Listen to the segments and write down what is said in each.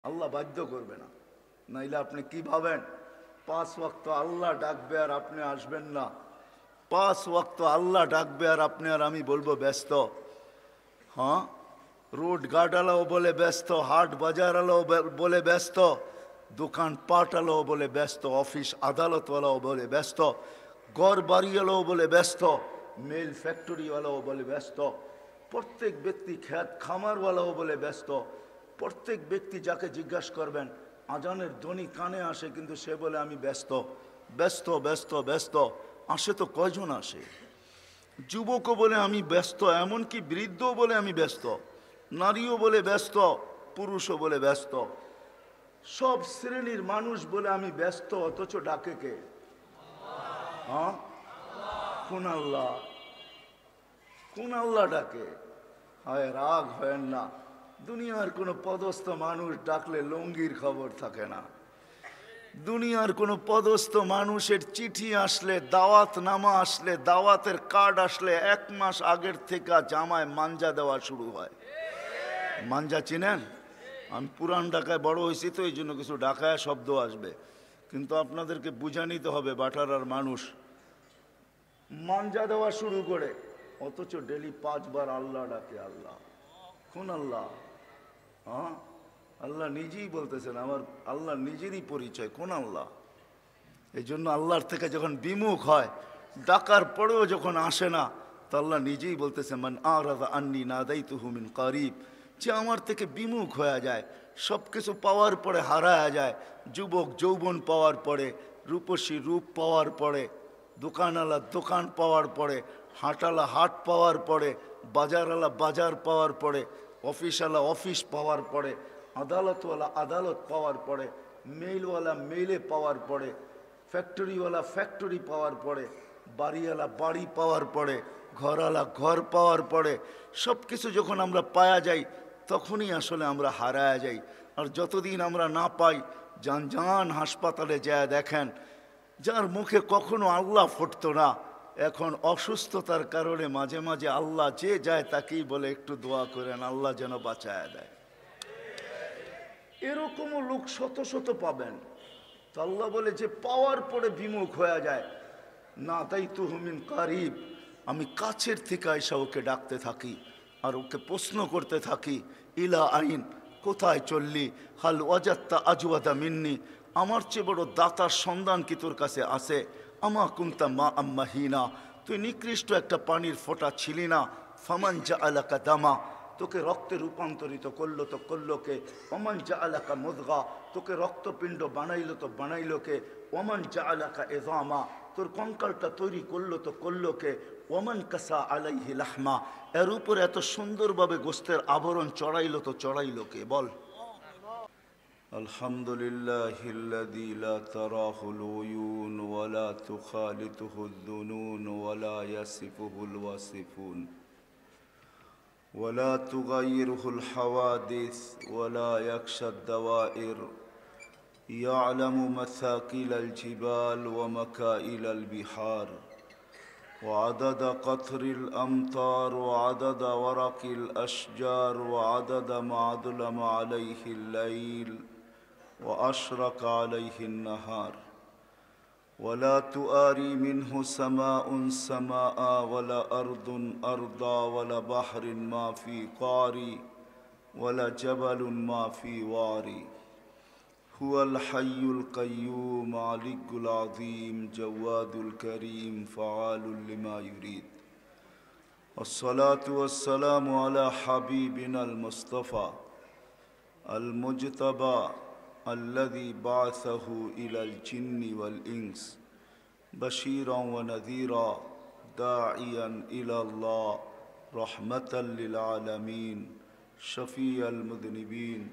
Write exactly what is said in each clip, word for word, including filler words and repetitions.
আল্লাহ বাধ্য করবে না। নাইলে আপনি কি ভাবেন পাঁচ ওয়াক্ত আল্লাহ ডাকবে আর আপনি আসবেন না? পাঁচ ওয়াক্ত আল্লাহ ডাকবে আর আপনি আর আমি বলবো ব্যস্ত? হ্যাঁ, রোড গার্ডওয়ালাও বলে ব্যস্ত, হাট বাজারওয়ালাও বলে ব্যস্ত, দোকান পাটওয়ালাও বলে ব্যস্ত, অফিস আদালতওয়ালাও বলে ব্যস্ত, ঘর বাড়িওয়ালাও বলে ব্যস্ত, মিল ফ্যাক্টরিওয়ালাও বলে ব্যস্ত, প্রত্যেক ব্যক্তি খ্যাত খামারওয়ালাও বলে ব্যস্ত। প্রত্যেক ব্যক্তি যাকে জিজ্ঞাসা করবেন আজানের ধ্বনি কানে আসে, কিন্তু সে বলে আমি ব্যস্ত ব্যস্ত ব্যস্ত ব্যস্ত। আসে তো কয়জন আসে? যুবকও বলে আমি ব্যস্ত, এমনকি বৃদ্ধও বলে আমি ব্যস্ত, নারীও বলে ব্যস্ত, পুরুষও বলে ব্যস্ত, সব শ্রেণীর মানুষ বলে আমি ব্যস্ত। অথচ ডাকে কে? হ্যাঁ, কোন আল্লাহ? কোন আল্লাহ ডাকে? হায়, রাগ হয় না। দুনিয়ার কোনো পদস্থ মানুষ ডাকলে লঙ্গির খবর থাকে না। দুনিয়ার কোনো পদস্থ মানুষের চিঠি আসলে, দাওয়াত নামা আসলে, দাওয়াতের কার্ড আসলে এক মাস আগের থেকে জামায় মাঞ্জা দেওয়া শুরু হয়। মাঞ্জা চিনেন? আমি পুরান ঢাকায় বড় হয়েছি তো এই জন্য কিছু ঢাকায় শব্দ আসবে, কিন্তু আপনাদেরকে বুঝা নিতে হবে। বাটারার মানুষ মাঞ্জা দেওয়া শুরু করে, অথচ ডেলি পাঁচবার আল্লাহ ডাকে। আল্লাহ কোন আল্লাহ? হ্যাঁ, আল্লাহ নিজেই বলতেছেন, আমার আল্লাহ নিজেরই পরিচয় কোন আল্লাহ। এই জন্য আল্লাহর থেকে যখন বিমুখ হয়, ডাকার পরেও যখন আসে না, তো আল্লাহ নিজেই বলতেছেন মান আরাদা আন্নি নাদাইতুহু মিন কারিব। যে আমার থেকে বিমুখ হয়ে যায়, সব কিছু পাওয়ার পরে হারায়া যায়, যুবক যৌবন পাওয়ার পরে, রূপসী রূপ পাওয়ার পরে, দোকানওয়ালা দোকান পাওয়ার পরে, হাটওয়ালা হাট পাওয়ার পরে, বাজারওয়ালা বাজার পাওয়ার পরে, অফিসওয়ালা অফিস পাওয়ার পরে, আদালতওয়ালা আদালত পাওয়ার পরে, মেইলওয়ালা মেইলে পাওয়ার পরে, ফ্যাক্টরিওয়ালা ফ্যাক্টরি পাওয়ার পরে, বাড়িওয়ালা বাড়ি পাওয়ার পরে, ঘরওয়ালা ঘর পাওয়ার পরে, সব কিছু যখন আমরা পাওয়া যাই তখনই আসলে আমরা হারায়া যাই। আর যতদিন আমরা না পাই, যান যান হাসপাতালে যায় দেখেন, যার মুখে কখনো আল্লাহ ফুটতো না, এখন অসুস্থতার কারণে মাঝে মাঝে আল্লাহ যে যায় তাকেই বলে একটু দোয়া করেন, আল্লাহ যেন বাঁচায়া দেয়। এরকমও লোক শত শত পাবেন। তো আল্লাহ বলে যে পাওয়ার পরে বিমুখ হয়ে যায়, না তাই তো হুমিন কারিব, আমি কাছের থেকে আইসা ওকে ডাকতে থাকি আর ওকে প্রশ্ন করতে থাকি, ইলা আইন, কোথায় চললি, হাল ওয়াজাত্তা আজওয়াদা মিন্নি, আমার চেয়ে বড় দাতার সন্ধান কি তোর কাছে আছে? আমা কুন্তা মা আম্মাহিনা, তুই নিকৃষ্ট একটা পানির ফোঁটা ছিলি না? ফামান জা আলাকা দামা, তোকে রক্তে রূপান্তরিত করলো তো করলো কে? ওমান জা আলাকা মুদগা, তোকে রক্তপিণ্ড বানাইলো তো বানাইলো কে? ওমান জা আলাকা এজামা, তোর কঙ্কালটা তৈরি করলো তো করলো কে? ওমান কাসা আলাইহি লাহমা, এর উপরে এত সুন্দরভাবে গোস্তের আবরণ চড়াইলো তো চড়াইলো কে? বল। আলহামদুলিল্লাহিল্লাযী লা তারাহুল উয়ুন ওয়া লা তুখালিতুহুদ দুনুন ওয়া লা ইয়াসিফুহুল ওয়াসিফুন ওয়া লা তুগায়্যিরুহুল হাওয়াদিস ওয়া লা ইয়াখশাদ দাওয়াইর ইয়ালামু মাসাকিলাল জিবাল ওয়া মাকাইলাল বিহার وعدد قطر الأمطار وعدد ورق الأشجار وعدد ما ظلم عليه الليل وأشرق عليه النهار ولا تؤاري منه سماء سماء ولا أرض أرضا ولا بحر ما في قاري ولا جبل ما في واري هو الحي القيوم علي العظيم جواد الكريم فعال لما يريد والصلاة والسلام على حبيبنا المصطفى المجتبى الذي بعثه إلى الجن والإنس بشيرا ونذيرا داعيا إلى الله رحمة للعالمين شفيع المذنبين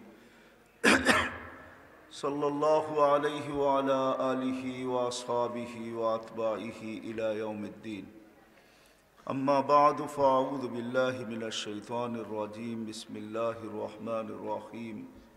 صلى الله عليه وعلى آله وأصحابه وأتباعه إلى يوم الدين أما بعد فأعوذ بالله من الشيطان الرجيم بسم الله الرحمن الرحيم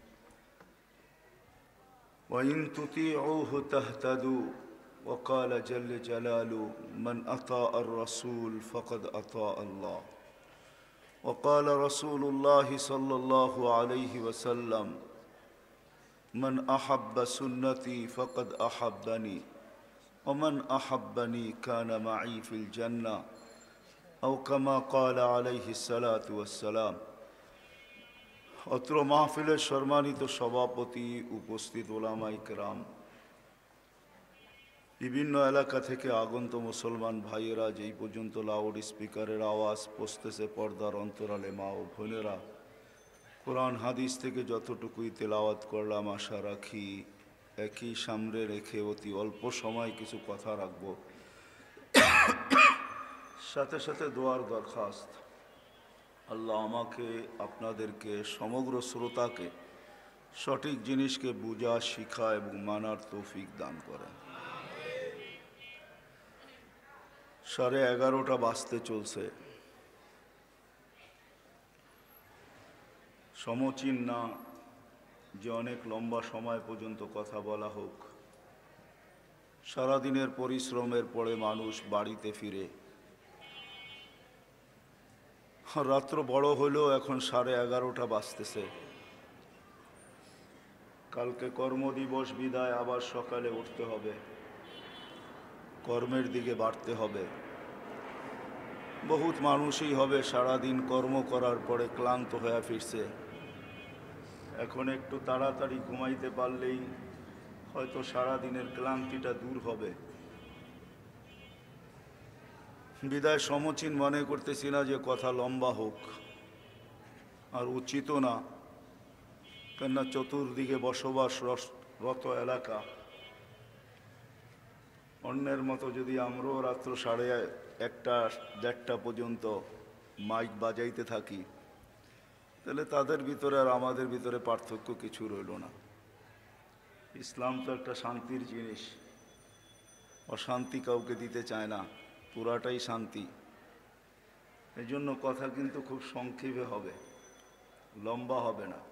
وإن تطيعوه تهتدوا وقال جل جلاله من أطاع الرسول فقد أطاع الله وقال رسول الله صلى الله عليه وسلم মান আহাব্বা সুন্নতি ফকদ আহাব্বানি ওমান আহাব্বানি কানা মাই ফিল জান্নাহ আও কামা ক্বালা আলাইহিস সালাতু ওয়াস সালাম। অত্র মাহফিলের সম্মানিত সভাপতি, উপস্থিত ওলামায়ে কেরাম, বিভিন্ন এলাকা থেকে আগন্ত মুসলমান ভাইয়েরা, যেই পর্যন্ত লাউড স্পিকারের আওয়াজ পৌঁছতেছে পর্দার অন্তরালে মা ও বোনেরা, কোরআন হাদিস থেকে যতটুকুই তেলাওয়াত করলাম আশা রাখি একই সামনে রেখে অতি অল্প সময় কিছু কথা রাখব। সাথে সাথে দোয়ার দরখাস্ত, আল্লাহ আমাকে, আপনাদেরকে, সমগ্র শ্রোতাকে সঠিক জিনিসকে বুঝা, শিখা এবং মানার তৌফিক দান করেন। সাড়ে এগারোটা বাজতে চলছে। সমচীন না যে অনেক লম্বা সময় পর্যন্ত কথা বলা হোক। সারাদিনের পরিশ্রমের পরে মানুষ বাড়িতে ফিরে, রাত্র বড় হলেও এখন সাড়ে এগারোটা বাজতেছে। কালকে কর্মদিবস বিদায়, আবার সকালে উঠতে হবে, কর্মের দিকে বাড়তে হবে। বহুত মানুষই হবে সারাদিন কর্ম করার পরে ক্লান্ত হয়ে ফিরছে। এখন একটু তাড়াতাড়ি ঘুমাইতে পারলেই হয়তো সারাদিনের ক্লান্তিটা দূর হবে। বিদায় সমচীন মনে করতেছি না যে কথা লম্বা হোক, আর উচিতও না, কেননা চতুর্দিকে বসবাসরত এলাকা। অন্যের মতো যদি আমরাও রাত্র সাড়ে একটা দেড়টা পর্যন্ত মাইক বাজাইতে থাকি, তাহলে তাদের ভিতরে আর আমাদের ভিতরে পার্থক্য কিছু রইল না। ইসলাম তো একটা শান্তির জিনিস, অশান্তি কাউকে দিতে চায় না, পুরাটাই শান্তি। এই জন্য কথা কিন্তু খুব সংক্ষেপে হবে, লম্বা হবে না।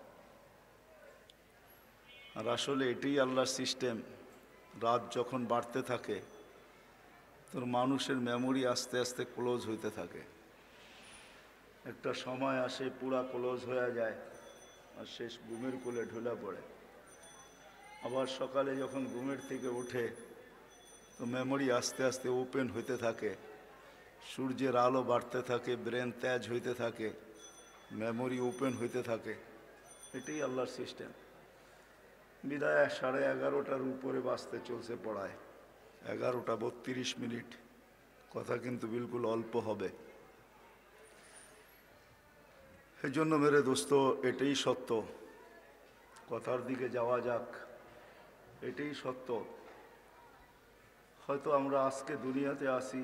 আর আসলে এটাই আল্লাহর সিস্টেম। রাত যখন বাড়তে থাকে তোর মানুষের মেমোরি আস্তে আস্তে ক্লোজ হইতে থাকে। একটা সময় আসে পুরা ক্লোজ হয়ে যায় আর শেষ ঘুমের কোলে ঢলে পড়ে। আবার সকালে যখন ঘুমের থেকে উঠে তো মেমোরি আস্তে আস্তে ওপেন হইতে থাকে, সূর্যের আলো বাড়তে থাকে, ব্রেন তেজ হইতে থাকে, মেমোরি ওপেন হইতে থাকে। এটাই আল্লাহর সিস্টেম। বিদায় সাড়ে এগারোটার উপরে বাজতে চলছে পড়ায়, এগারোটা বত্রিশ মিনিট। কথা কিন্তু বিলকুল অল্প হবে। এই জন্য মেরে দোস্ত, এটাই সত্য। কথার দিকে যাওয়া যাক। এটাই সত্য। হয়তো আমরা আজকে দুনিয়াতে আসি,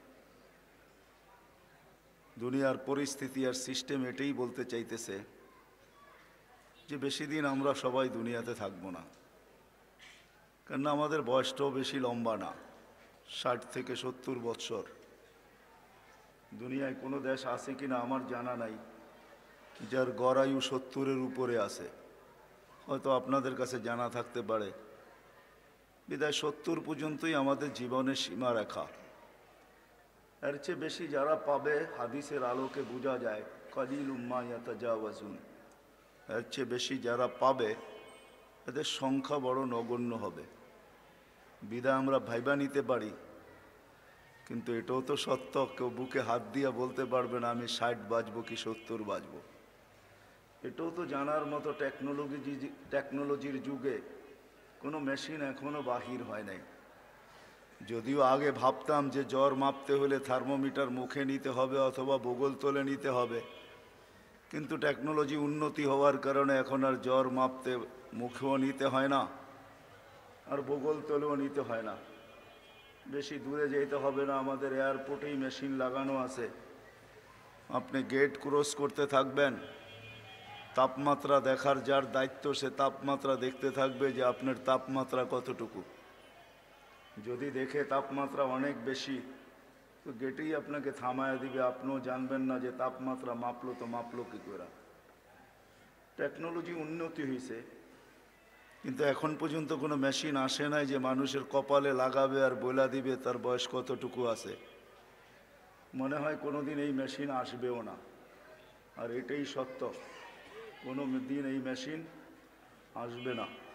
দুনিয়ার পরিস্থিতি আর সিস্টেম এটাই বলতে চাইতেছে যে বেশি দিন আমরা সবাই দুনিয়াতে থাকবো না। কেননা আমাদের বয়সটাও বেশি লম্বা না, ষাট থেকে সত্তর বৎসর। দুনিয়ায় কোনো দেশ আছে কিনা আমার জানা নাই যার গড় আয়ু সত্তরের উপরে আছে। হয়তো আপনাদের কাছে জানা থাকতে পারে। বিদায় সত্তর পর্যন্তই আমাদের জীবনের সীমারেখা। এর চেয়ে বেশি যারা পাবে হাদিসের আলোকে বোঝা যায় কালিলুম মা ইয়াতাজাওয়াজুন। এর চেয়ে বেশি যারা পাবে এদের সংখ্যা বড় নগণ্য হবে। বিদায় আমরা ভাইবা নিতে পারি, কিন্তু এটাও তো সত্য, কেউ বুকে হাত দিয়া বলতে পারবে না আমি ষাট বাজবো কি সত্তর বাজবো। এটাও তো জানার মতো টেকনোলজি টেকনোলজির যুগে কোনো মেশিন এখনো বাহির হয় নাই। যদিও আগে ভাবতাম যে জ্বর মাপতে হলে থার্মোমিটার মুখে নিতে হবে অথবা বগল তলে নিতে হবে, কিন্তু টেকনোলজি উন্নতি হওয়ার কারণে এখন আর জ্বর মাপতে মুখেও নিতে হয় না, আর বগল তলেও নিতে হয় না। বেশি দূরে যেতে হবে না, আমাদের এয়ারপোর্টেই মেশিন লাগানো আছে। আপনি গেট ক্রস করতে থাকবেন, তাপমাত্রা দেখার যার দায়িত্ব সে তাপমাত্রা দেখতে থাকবে যে আপনার তাপমাত্রা কতটুকু। যদি দেখে তাপমাত্রা অনেক বেশি তো গেটেই আপনাকে থামায় দিবে, আপনিও জানবেন না যে তাপমাত্রা মাপলো তো মাপলো কী করে। টেকনোলজি উন্নতি হয়েছে, কিন্তু এখন পর্যন্ত কোনো মেশিন আসে নাই যে মানুষের কপালে লাগাবে আর বলে দিবে তার বয়স কতটুকু আছে। মনে হয় কোনো দিন এই মেশিন আসবেও না। আর এটাই সত্য, কোনো দিন এই মেশিন আসবে না।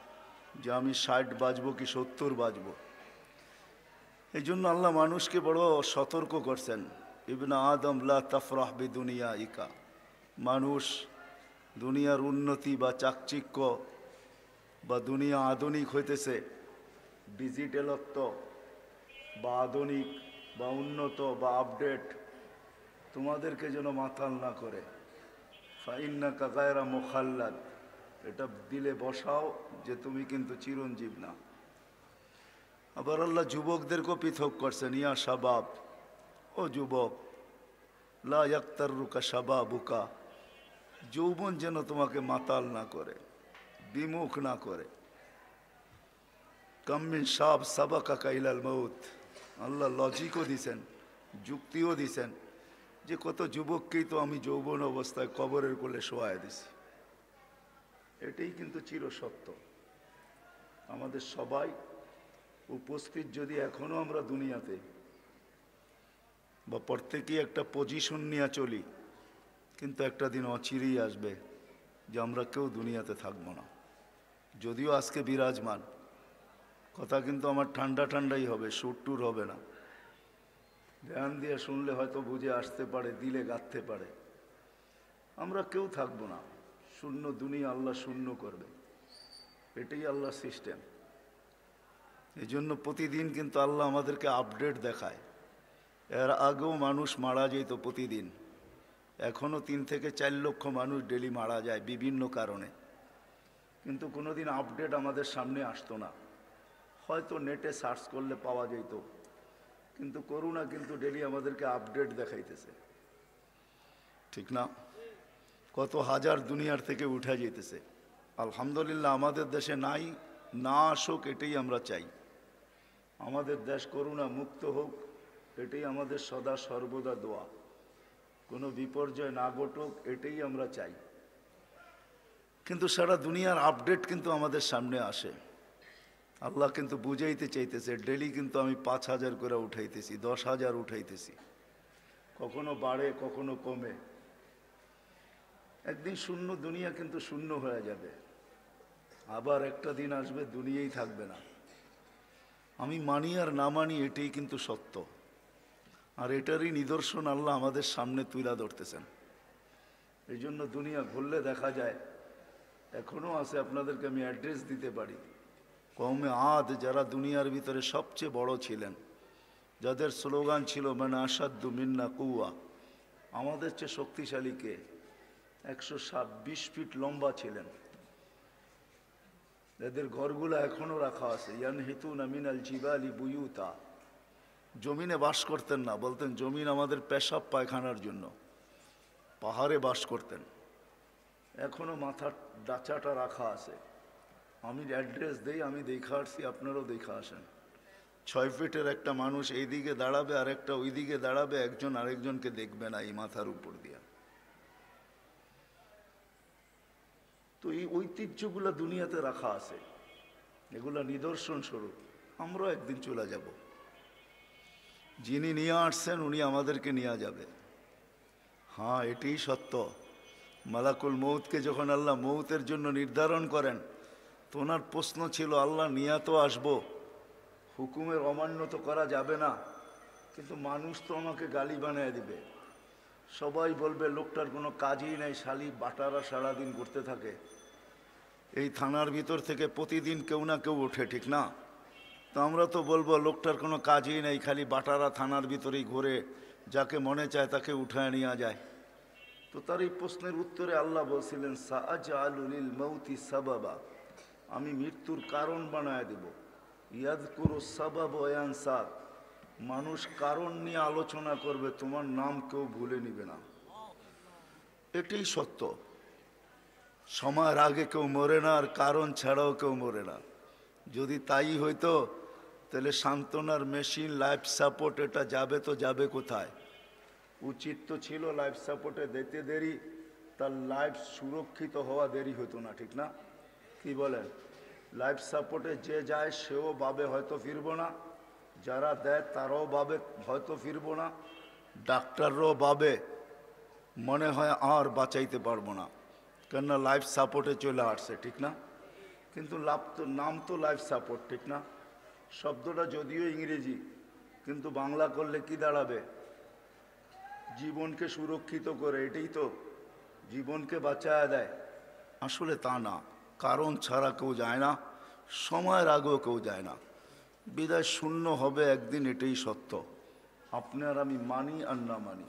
যে আমি ষাট বাজবো কি সত্তর বাজবো। এই জন্য আল্লাহ মানুষকে বড় সতর্ক করছেন, ইবনে আদম লা তাফরাহ বিদুনিয়া ইকা, মানুষ দুনিয়ার উন্নতি বা চাকচিক্য বা দুনিয়া আধুনিক হইতেছে, ডিজিটালত্ব বা আধুনিক বা উন্নত বা আপডেট তোমাদেরকে যেন মাতাল না করে। ফাইন্নাকা গায়রা মুখাল্লাদ, এটা দিলে বসাও যে তুমি কিন্তু চিরঞ্জীব না। আবার আল্লাহ যুবকদেরকেও পৃথক করছেন, ইয়া শাবাব, ও যুবক, লা ইয়াক্তাররুকা শাবাবুকা, যৌবন যেন তোমাকে মাতাল না করে, বিমুখ না করে। কাম্মিন শাব সাবাকা ইলাল মউত, আল্লাহ লজিকও দিছেন, যুক্তিও দিছেন যে কত যুবককেই তো আমি যৌবন অবস্থায় কবরের কোলে শোয়ায় দিছি। এটাই কিন্তু চিরসত্য। আমাদের সবাই উপস্থিত যদি এখনো আমরা দুনিয়াতে বা প্রত্যেকেই একটা পজিশন নিয়ে চলি, কিন্তু একটা দিন অচিরেই আসবে যে আমরা কেউ দুনিয়াতে থাকবো না। যদিও আজকে বিরাজমান কথা, কিন্তু আমার ঠান্ডা ঠান্ডাই হবে, সুর টুর হবে না। ধ্যান দিয়ে শুনলে হয়তো বুঝে আসতে পারে, দিলে গাঁথতে পারে। আমরা কেউ থাকবো না, শূন্য দুনিয়া আল্লাহ শূন্য করবে, এটাই আল্লাহ সিস্টেম। এই জন্য প্রতিদিন কিন্তু আল্লাহ আমাদেরকে আপডেট দেখায়। এর আগেও মানুষ মারা যেত প্রতিদিন, এখনও তিন থেকে চার লক্ষ মানুষ ডেলি মারা যায় বিভিন্ন কারণে, কিন্তু কোনোদিন আপডেট আমাদের সামনে আসতো না। হয়তো নেটে সার্চ করলে পাওয়া যেত, কিন্তু করোনা কিন্তু ডেলি আমাদেরকে আপডেট দেখাইতেছে, ঠিক না? কত হাজার দুনিয়ার থেকে উঠে যেতেছে। আলহামদুলিল্লাহ আমাদের দেশে নাই, না আসুক এটাই আমরা চাই। আমাদের দেশ করোনা মুক্ত হোক, এটাই আমাদের সদা সর্বদা দোয়া। কোনো বিপর্যয় না ঘটুক, এটাই আমরা চাই। কিন্তু সারা দুনিয়ার আপডেট কিন্তু আমাদের সামনে আসে। আল্লাহ কিন্তু বুঝাইতে চাইতেছে, ডেলি কিন্তু আমি পাঁচ হাজার করে উঠাইতেছি, দশ হাজার উঠাইতেছি, কখনো বাড়ে কখনো কমে। একদিন শূন্য দুনিয়া কিন্তু শূন্য হয়ে যাবে, আবার একটা দিন আসবে দুনিয়াই থাকবে না। আমি মানি আর না মানি, এটাই কিন্তু সত্য। আর এটারই নিদর্শন আল্লাহ আমাদের সামনে তুলে ধরতেছেন। এই জন্য দুনিয়া ঘুরলে দেখা যায়, এখনো আছে, আপনাদেরকে আমি অ্যাড্রেস দিতে পারি। কওমে আদ যারা দুনিয়ার ভিতরে সবচেয়ে বড় ছিলেন, যাদের স্লোগান ছিল মানে আসাদ্দু মিন্না কুয়া, আমাদের চেয়ে শক্তিশালী কে? একশো বিশ ফিট লম্বা ছিলেন, এদের ঘরগুলো এখনো রাখা আছে। ইয়ানহিতুনা মিনাল জিবালি বুয়ুতা, জমিনে বাস করতেন না, বলতেন জমিন আমাদের পেশাব পায়খানার জন্য, পাহাড়ে বাস করতেন। এখনো মাথার ডাচাটা রাখা আছে। আমি অ্যাড্রেস দেই, আমি দেখা আসছি, আপনারাও দেখা আসেন। ছয় ফিটের একটা মানুষ এইদিকে দাঁড়াবে আর একটা ওই দিকে দাঁড়াবে, একজন আরেকজনকে দেখবে না এই মাথার উপর দিয়া। তো এই ঐতিহ্যগুলো দুনিয়াতে রাখা আছে, এগুলা নিদর্শন স্বরূপ। আমরাও একদিন চলে যাব, যিনি নিয়ে আসছেন উনি আমাদেরকে নিয়ে যাবে। হ্যাঁ, এটাই সত্য। মালাকুল মৌতকে যখন আল্লাহ মৌতের জন্য নির্ধারণ করেন, তো ওনার প্রশ্ন ছিল, আল্লাহ নিয়া তো আসবো, হুকুমের অমান্য তো করা যাবে না, কিন্তু মানুষ তো আমাকে গালি বানিয়ে দিবে, সবাই বলবে লোকটার কোনো কাজই নেই, শালি বাটারা সারাদিন ঘুরতে থাকে। এই থানার ভিতর থেকে প্রতিদিন কেউ না কেউ ওঠে, ঠিক না? তো আমরা তো বলবো লোকটার কোনো কাজই নেই, খালি বাটারা থানার ভিতরেই ঘুরে, যাকে মনে চায় তাকে উঠায় নিয়ে যায়। তো তার এই প্রশ্নের উত্তরে আল্লাহ বলছিলেন, সাআজআলু লিল মাউতি সাবাবা, আমি মৃত্যুর কারণ বানায় দেব। ইয়াযকুরু সাবাব ওয়া ইয়ানসা, মানুষ কারণ নিয়ে আলোচনা করবে, তোমার নাম কেউ ভুলে নিবে না। এটাই সত্য। সময়ের আগে কেউ মরে না, আর কারণ ছাড়াও কেউ মরে না। যদি তাই হইতো তাহলে সান্ত্বনার মেশিন, লাইফ সাপোর্ট, এটা যাবে তো যাবে কোথায়? উচিত তো ছিল লাইফ সাপোর্টে দিতে দেরি, তার লাইফ সুরক্ষিত হওয়া দেরি হতো না, ঠিক না? কি বলেন? লাইফ সাপোর্টে যে যায় সেও ভাবে হয়তো ফিরবো না, যারা দেয় তারাও ভাবে হয়তো ফিরবো না, ডাক্তাররাও ভাবে মনে হয় আর বাঁচাইতে পারবো না, কেননা লাইফ সাপোর্টে চলে আসছে, ঠিক না? কিন্তু লাভ তো নাম তো লাইফ সাপোর্ট, ঠিক না? শব্দটা যদিও ইংরেজি, কিন্তু বাংলা করলে কি দাঁড়াবে? জীবনকে সুরক্ষিত করে, এটাই তো, জীবনকে বাঁচায় দেয়। আসলে তা না, কারণ ছাড়া কেউ যায় না, সময়ের আগেও কেউ যায় না। বিদায় শূন্য হবে একদিন, এটাই সত্য। আপনি আর আমি মানি আর না মানি,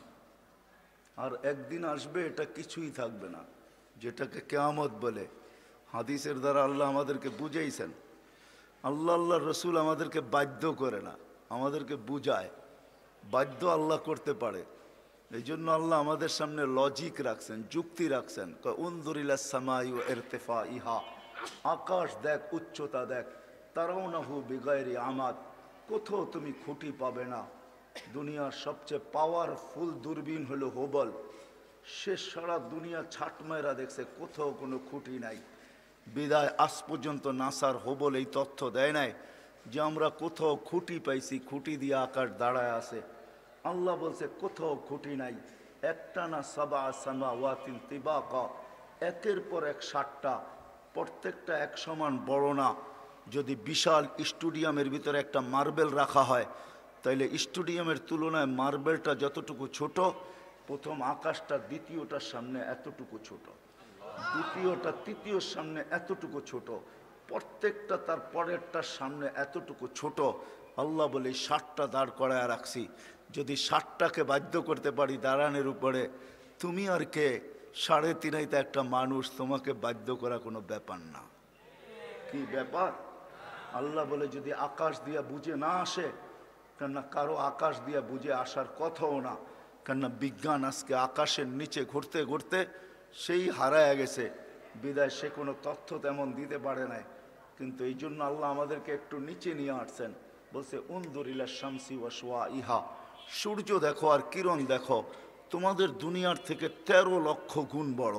আর একদিন আসবে এটা কিছুই থাকবে না, যেটাকে কেয়ামত বলে। হাদিসের দ্বারা আল্লাহ আমাদেরকে বুঝাইছেন। আল্লাহ আল্লাহ রসুল আমাদেরকে বাধ্য করে না, আমাদেরকে বুঝায়। বাধ্য আল্লাহ করতে পারে, এই জন্য আল্লাহ আমাদের সামনে লজিক রাখছেন, যুক্তি রাখছেন। উনজুরিলা সামাই ওয়া ইরতিফাইহা, আকাশ দেখ, উচ্চতা দেখ। তারাউনাহু বিগাইরি আমাদ, কোথাও তুমি খুঁটি পাবে না। দুনিয়ার সবচেয়ে পাওয়ারফুল দূরবীন হলো হোবল, সে সারা দুনিয়া ছাট মায়েরা দেখছে, কোথাও কোনো খুঁটি নাই। বিদায় আজ পর্যন্ত নাসার হোবল এই তথ্য দেয় নাই যে আমরা কোথাও খুঁটি পাইছি, খুঁটি দিয়ে আকাশ দাঁড়ায় আছে। আল্লাহ বলছে কোথাও খুঁটি নাই। একটা না সাবা সামাওয়াতিন তিবাকা, একের পর এক সাতটা, প্রত্যেকটা এক সমান বড় না। যদি বিশাল স্টেডিয়ামের ভিতরে একটা মার্বেল রাখা হয়, তাইলে স্টেডিয়ামের তুলনায় মার্বেলটা যতটুকু ছোট, প্রথম আকাশটা দ্বিতীয়টার সামনে এতটুকু ছোট, দ্বিতীয়টা তৃতীয়র সামনে এতটুকু ছোট, প্রত্যেকটা তার পরেরটার সামনে এতটুকু ছোট। আল্লাহ বলে ষাটটা দাঁড় করায় রাখছি, যদি ষাটটাকে বাধ্য করতে পারি দাঁড়ানোর উপরে, তুমি আর কে? সাড়ে তিনাইতে একটা মানুষ, তোমাকে বাধ্য করা কোনো ব্যাপার না। কি ব্যাপার? আল্লাহ বলে যদি আকাশ দিয়া বুঝে না আসে, কেননা কারো আকাশ দিয়া বুঝে আসার কথাও না, কেননা বিজ্ঞান আজকে আকাশের নিচে ঘুরতে ঘুরতে সেই হারায় গেছে। বিদায় সে কোনো তথ্য তেমন দিতে পারে নাই, কিন্তু এই জন্য আল্লাহ আমাদেরকে একটু নিচে নিয়ে আসছেন। বলছে উনদুরিলা শামসি ওয়া শুয়া ইহা, সূর্য দেখো আর কিরণ দেখো, তোমাদের দুনিয়ার থেকে তেরো লক্ষ গুণ বড়।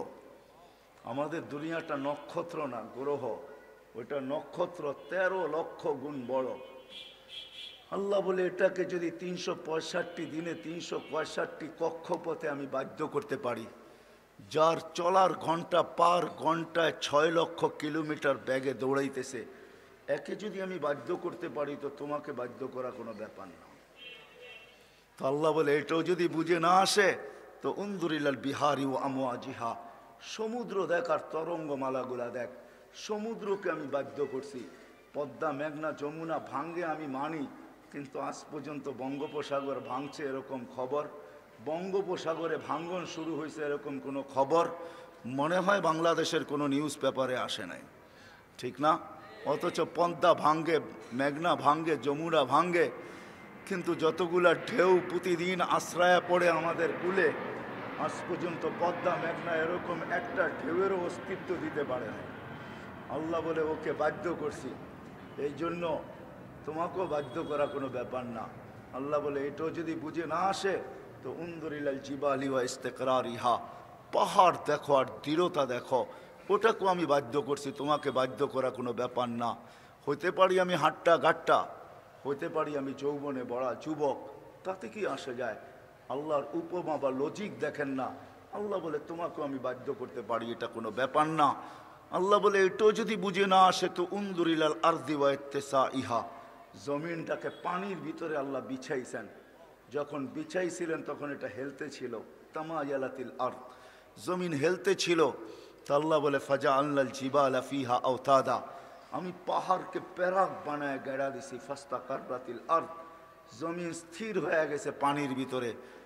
আমাদের দুনিয়াটা নক্ষত্র না গ্রহ, ওইটা নক্ষত্র তেরো লক্ষ গুণ বড়। আল্লাহ বলে এটাকে যদি তিনশো পঁয়ষট্টি দিনে তিনশো পঁয়ষট্টি কক্ষপথে আমি বাধ্য করতে পারি, যার চলার ঘন্টা পার ঘন্টায় ছয় লক্ষ কিলোমিটার ব্যাগে দৌড়াইতেছে, একে যদি আমি বাধ্য করতে পারি, তো তোমাকে বাধ্য করা কোনো ব্যাপার না। তো আল্লাহ বলে এটাও যদি বুঝে না আসে, তো উনদুরিলাল বিহারি ও আমওয়াজিহা, সমুদ্র দেখ আর তরঙ্গমালাগুলা দেখ। সমুদ্রকে আমি বাধ্য করছি। পদ্মা, মেঘনা, যমুনা ভাঙ্গে আমি মানি, কিন্তু আজ পর্যন্ত বঙ্গোপসাগর ভাঙছে এরকম খবর, বঙ্গোপসাগরে ভাঙ্গন শুরু হয়েছে এরকম কোনো খবর মনে হয় বাংলাদেশের কোনো নিউজ পেপারে আসে নাই, ঠিক না? অথচ পদ্মা ভাঙ্গে, মেঘনা ভাঙ্গে, যমুনা ভাঙ্গে, কিন্তু যতগুলা ঢেউ প্রতিদিন আশ্রয়া পড়ে আমাদের কূলে, আজ পর্যন্ত পদ্মা, মেঘনা এরকম একটা ঢেউয়েরও অস্তিত্ব দিতে পারে না। আল্লাহ বলে ওকে বাধ্য করছি, এই জন্য তোমাকেও বাধ্য করা কোনো ব্যাপার না। আল্লাহ বলে এটাও যদি বুঝে না আসে, তো উনদুরিলাল জিবালি ওয়া ইস্তিকরারিহা, পাহাড় দেখো আর দৃঢ়তা দেখো, ওটাকেও আমি বাধ্য করছি, তোমাকে বাধ্য করা কোনো ব্যাপার না। হইতে পারি আমি হাট্টা গাট্টা, হইতে পারি আমি যৌবনে বড়া যুবক, তাতে কি আসে যায়? আল্লাহর উপমা বা লজিক দেখেন না। আল্লাহ বলে তোমাকেও আমি বাধ্য করতে পারি, এটা কোনো ব্যাপার না। আল্লাহ বলে এটাও যদি বুঝে না আসে, তো উনদুরিলাল আরদি ওয়া ইত্তিসাইহা, জমিনটাকে পানির ভিতরে আল্লাহ বিছাইছেন। যখন বিছাইছিলেন তখন এটা হেলতে ছিল, তামায়ালাতিল আরদ, জমিন হেলতে ছিল। তা আল্লাহ বলে ফাজা আল্লাল জিবালা ফিহা আওতাদা, আমি পাহাড়কে প্যারাক বানায় গেড়া দিছি। ফাস্তাকাররাতিল আরদ, জমিন স্থির হয়ে গেছে পানির ভিতরে।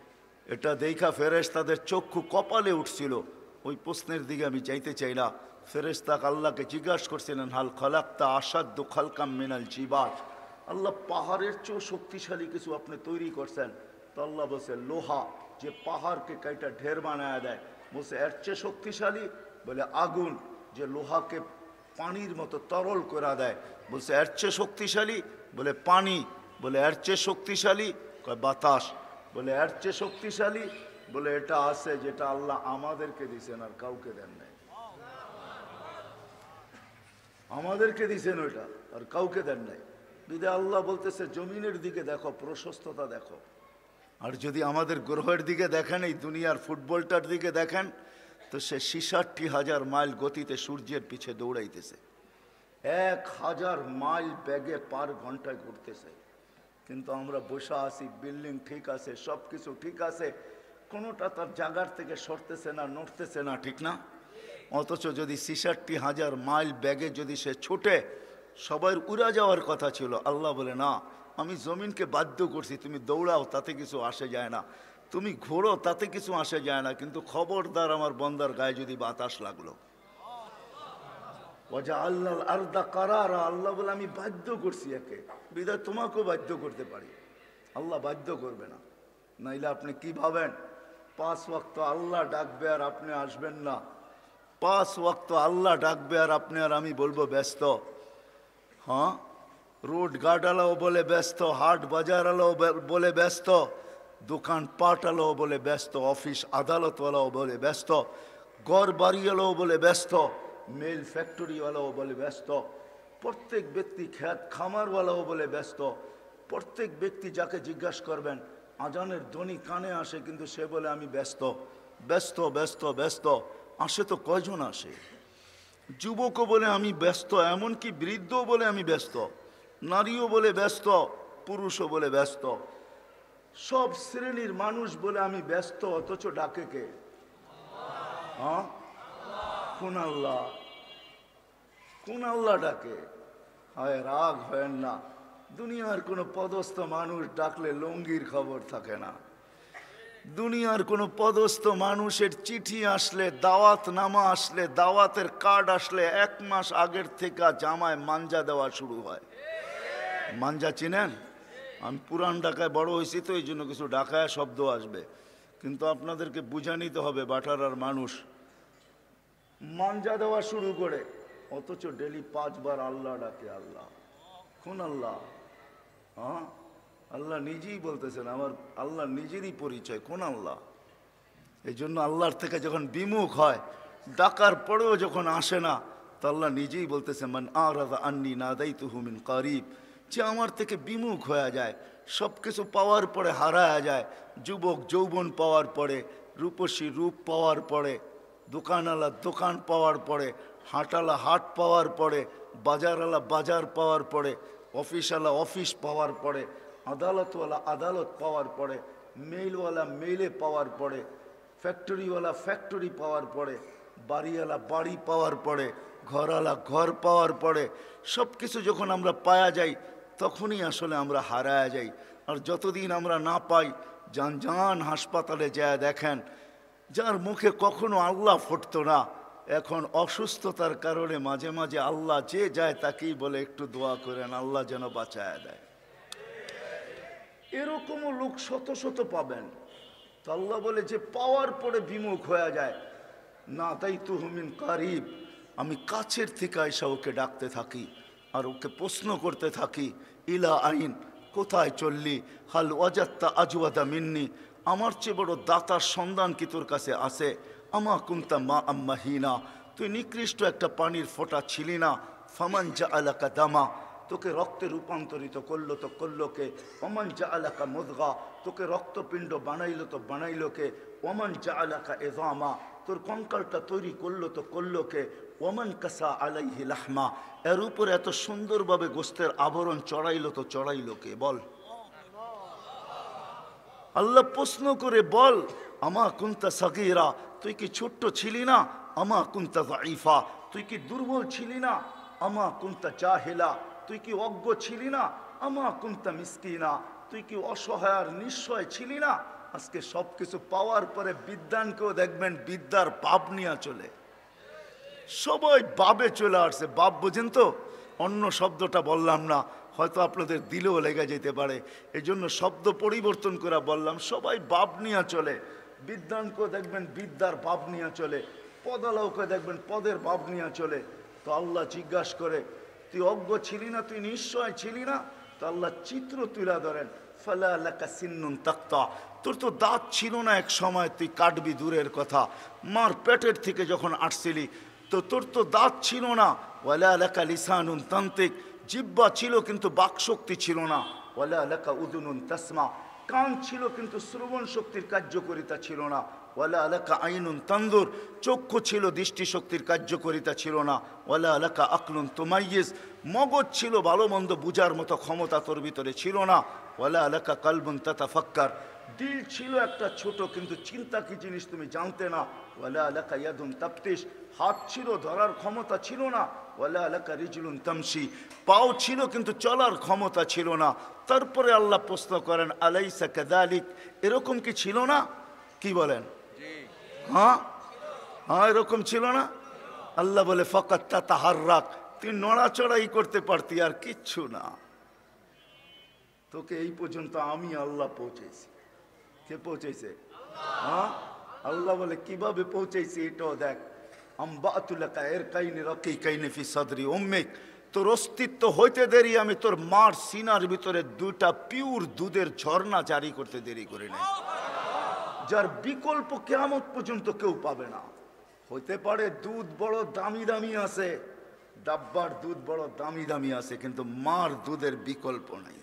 এটা দেখা ফেরেশতাদের চক্ষু কপালে উঠছিল। ওই প্রশ্নের দিকে আমি যাইতে চাই না। ফেরেশতা আল্লাহকে জিজ্ঞাসা করছিলেন, হাল খালাক্তা আসাদ্দু খালকাম মিনাল জিবাল, আল্লাহ পাহাড়ের চেয়েও শক্তিশালী কিছু আপনি তৈরি করছেন? তো আল্লাহ বলছে লোহা, যে পাহাড়কে কাইটা ঢের বানায় দেয়। বলছে এর চেয়ে শক্তিশালী? বলে আগুন, যে লোহাকে পানির মতো তরল করে দেয়। বলছে এর চেয়ে শক্তিশালী? বলে পানি। বলে এর চেয়ে শক্তিশালী? কয় বাতাস। বলে এর চেয়ে শক্তিশালী? বলে এটা আছে, যেটা আল্লাহ আমাদেরকে দিছেন আর কাউকে দেন নাই। আমাদেরকে দিছেন ওইটা, আর কাউকে দেন নাই। বিদে আল্লাহ বলতেছে জমিনের দিকে দেখো, প্রশস্ততা দেখো। আর যদি আমাদের গ্রহের দিকে দেখেন, এই দুনিয়ার ফুটবলটার দিকে দেখেন, তো সে ছিষট্টি হাজার মাইল গতিতে সূর্যের পিছে দৌড়াইতেছে। এক হাজার মাইল ব্যাগে পার ঘন্টায় ঘুরতেছে, কিন্তু আমরা বসে আছি, বিল্ডিং ঠিক আছে, সব কিছু ঠিক আছে, কোনোটা তার জায়গার থেকে সরতেছে না, নড়তেছে না, ঠিক না? অথচ যদি ছিষট্টি হাজার মাইল ব্যাগে যদি সে ছুটে, সবাই উড়া যাওয়ার কথা ছিল, আল্লাহ বলে না, আমি জমিনকে বাধ্য করছি, তুমি দৌড়াও, তাতে কিছু আসে যায় না, তুমি ঘোরো, তাতে কিছু আসে যায় না, কিন্তু খবরদার আমার বন্দার গায়ে যদি বাতাস লাগলো, আল্লাহ আরদা কারারা, আল্লাহ বলে আমি বাধ্য করছি একে, বিদায় তোমাকেও বাধ্য করতে পারি, আল্লাহ বাধ্য করবে না। নাইলে আপনি কি ভাবেন পাঁচ ওয়াক্ত আল্লাহ ডাকবে আর আপনি আসবেন না? পাঁচ ওয়াক্ত আল্লাহ ডাকবে আর আপনি আর আমি বলবো ব্যস্ত? হ্যাঁ, রোড গার্ডওয়ালাও বলে ব্যস্ত, হাট বাজারওয়ালাও বলে ব্যস্ত, দোকান পাটওয়ালাও বলে ব্যস্ত, অফিস আদালতওয়ালাও বলে ব্যস্ত, ঘর বাড়িওয়ালাও বলে ব্যস্ত, মেল ফ্যাক্টরিওয়ালাও বলে ব্যস্ত, প্রত্যেক ব্যক্তি খ্যাত খামারওয়ালাও বলে ব্যস্ত, প্রত্যেক ব্যক্তি যাকে জিজ্ঞাসা করবেন আজানের ধ্বনি কানে আসে, কিন্তু সে বলে আমি ব্যস্ত, ব্যস্ত ব্যস্ত ব্যস্ত। আসে তো কয়জন আসে? যুবকও বলে আমি ব্যস্ত, এমনকি বৃদ্ধও বলে আমি ব্যস্ত, নারীও বলে ব্যস্ত, পুরুষও বলে ব্যস্ত, সব শ্রেণীর মানুষ বলে আমি ব্যস্ত, অথচ ডাকে কে? হ্যাঁ, কোন আল্লাহ? কোন আল্লাহ ডাকে? হয় রাগ হয় না, দুনিয়ার কোনো পদস্থ মানুষ ডাকলে লঙ্গির খবর থাকে না, দুনিয়ার কোনো পদস্থ মানুষের চিঠি আসলে, দাওয়াত নামা আসলে, দাওয়াতের কার্ড আসলে এক মাস আগের থেকে জামায় মাঞ্জা দেওয়া শুরু হয়। মাঞ্জা চিনেন? আমি পুরান ঢাকায় বড় হয়েছি তো এই জন্য কিছু ঢাকায় শব্দ আসবে, কিন্তু আপনাদেরকে বুঝা নিতে হবে, বাটারার মানুষ মাঞ্জা দেওয়া শুরু করে, অথচ ডেলি পাঁচবার আল্লাহ ডাকে। আল্লাহ কোন আল্লাহ? হ্যাঁ, আল্লাহ নিজেই বলতেছেন, আমার আল্লাহ নিজেরই পরিচয়, কোন আল্লাহ? এই জন্য আল্লাহর থেকে যখন বিমুখ হয়, ডাকার পরেও যখন আসে না, তো আল্লাহ নিজেই বলতেছে মান আরাদা আন্নি নাদাইতুহু মিন কারিব, যে আমার থেকে বিমুখ হয়ে যায়, সব কিছু পাওয়ার পরে হারায়া যায়, যুবক যৌবন পাওয়ার পরে, রূপসী রূপ পাওয়ার পরে, দোকানওয়ালা দোকান পাওয়ার পরে, হাটওয়ালা হাট পাওয়ার পরে, বাজারওয়ালা বাজার পাওয়ার পরে, অফিসওয়ালা অফিস পাওয়ার পরে, আদালতওয়ালা আদালত পাওয়ার পরে, মেইলওয়ালা মেইলে পাওয়ার পরে, ফ্যাক্টরিওয়ালা ফ্যাক্টরি পাওয়ার পরে, বাড়িওয়ালা বাড়ি পাওয়ার পরে, ঘরওয়ালা ঘর পাওয়ার পরে, সব কিছু যখন আমরা পাওয়া যাই, তখনই আসলে আমরা হারায়া যাই। আর যতদিন আমরা না পাই, যান যান হাসপাতালে যায় দেখেন, যার মুখে কখনো আল্লাহ ফুটতো না, এখন অসুস্থতার কারণে মাঝে মাঝে আল্লাহ যে যায় তাকেই বলে একটু দোয়া করেন, আল্লাহ যেন বাঁচায় দেয়। এরকমও লোক শত শত পাবেন। তো আল্লাহ বলে যে পাওয়ার পরে বিমুখ হয়ে যায়, না তাই তো হুমিন কারিব, আমি কাছের থেকে আইসা ওকে ডাকতে থাকি আর ওকে প্রশ্ন করতে থাকি, ইলা আইন, কোথায় চললি, হাল ওয়াজাত্তা আজওয়াদা মিন্নি, আমার চেয়ে বড় দাতার সন্ধান কি তোর কাছে আছে? আমা কুন্তা মা আম্মাহিনা, তুই নিকৃষ্ট একটা পানির ফোঁটা ছিলি না, ফামান জা আলাকা দামা, তোকে রক্তে রূপান্তরিত করলো তো করলো কে, ওমান জা আলাকা মুদগা, তোকে রক্তপিণ্ড বানাইলো তো বানাইলো কে, ওমান জা আলাকা এজামা, তোর কঙ্কালটা তৈরি করলো তো করলো কে, ওমান কাসা আলাইহি লাহমা, এর উপরে এত সুন্দরভাবে গোস্তের আবরণ চড়াইলো তো চড়াইলো কে? বল। আল্লাহ প্রশ্ন করে বল, আমা কুন্তা সাগীরা, তুই কি ছোট্ট ছিলি না? আমা কুন্তা যাইফা, তুই কি দুর্বল ছিলি না? আমা কুন্তা জাহিলা, তুই কি অজ্ঞ ছিলি না? আমা কুন্তা মিসকিনা, তুই কি অসহায় আর নিঃস্বয় ছিলি না? আজকে সব কিছু পাওয়ার পরে বিদ্যানকেও দেখবেন বিদ্যার বাপ নিয়ে চলে, সবাই বাবে চলে আসছে। বাপ বোঝেন তো, অন্য শব্দটা বললাম না, হয়তো আপনাদের দিলেও লেগে যেতে পারে, এই জন্য শব্দ পরিবর্তন করে বললাম। সবাই বাপ নিয়ে চলে, বিদ্যানকেও দেখবেন বিদ্যার বাপ নিয়ে চলে, পদালাওকে দেখবেন পদের বাপ নিয়ে চলে। তো আল্লাহ জিজ্ঞাসা করে, তুই অজ্ঞ ছিলি না, তুই নিশ্চয় ছিলি না? তো আল্লাহ চিত্র তুলে ধরেন, ফালা লাকা সিন্নুন তাক্তা, তোর তো দাঁত ছিল না এক সময়, তুই কাটবি দূরের কথা, মার পেটের থেকে যখন আসছিলি তো তোর তো দাঁত ছিল না। ওয়ালা লাকা লিসানুন তান্তিক, জিহ্বা ছিল কিন্তু বাকশক্তি ছিল না। ওয়ালা লাকা উযুনুন তাসমা, কান ছিল কিন্তু শ্রবণ শক্তির কার্যকারিতা ছিল না। ওয়ালা আলাকা আইনুন তানজুর, চক্ষু ছিল, দৃষ্টিশক্তির কার্যকারিতা ছিল না। ওয়ালা আলাকা আকলুন তুমাইয়িজ, মগজ ছিল, ভালো মন্দ বুঝার মতো ক্ষমতা তোর ভিতরে ছিল না। ওয়ালা আলাকা কালবুন তাতাফাক্কার, দিল ছিল একটা ছোট, কিন্তু চিন্তা কি জিনিস তুমি জানতে না। ওয়ালা আলাকা ইয়াদুন তাফতিশ, হাত ছিল, ধরার ক্ষমতা ছিল না। ওয়ালা আলাকা রিজলুন তামশি, পাও ছিল কিন্তু চলার ক্ষমতা ছিল না। তারপরে আল্লাহ প্রশ্ন করেন আলাইসা কাযালিক, এরকম কি ছিল না? কি বলেন? হ্যাঁ হ্যাঁ এরকম ছিল না? আল্লাহ বলে ফাকাত তাতাহাররাক, তুই নড়াচড়াই করতে পারতি, আর কিচ্ছু না। তোকে এই পর্যন্ত আমি আল্লাহ পৌঁছেছি। কে পৌঁছেছে? হ্যাঁ আল্লাহ বলে কিভাবে পৌঁছেছি এটাও দেখ। আম্বাতুলাকা এর কাইনে রকি কাইনে ফি সাদরি উম্মিক, তোর অস্তিত্ব হইতে দেরি আমি তোর মার সিনার ভিতরে দুটা পিওর দুধের ঝর্ণা জারি করতে দেরি করি নাই, যার বিকল্প কিয়ামত পর্যন্ত কেউ পাবে না। হইতে পারে দুধ বড় দামি দামি আছে, ডাব্বার দুধ বড় দামি দামি আছে, কিন্তু মার দুধের বিকল্প নাই।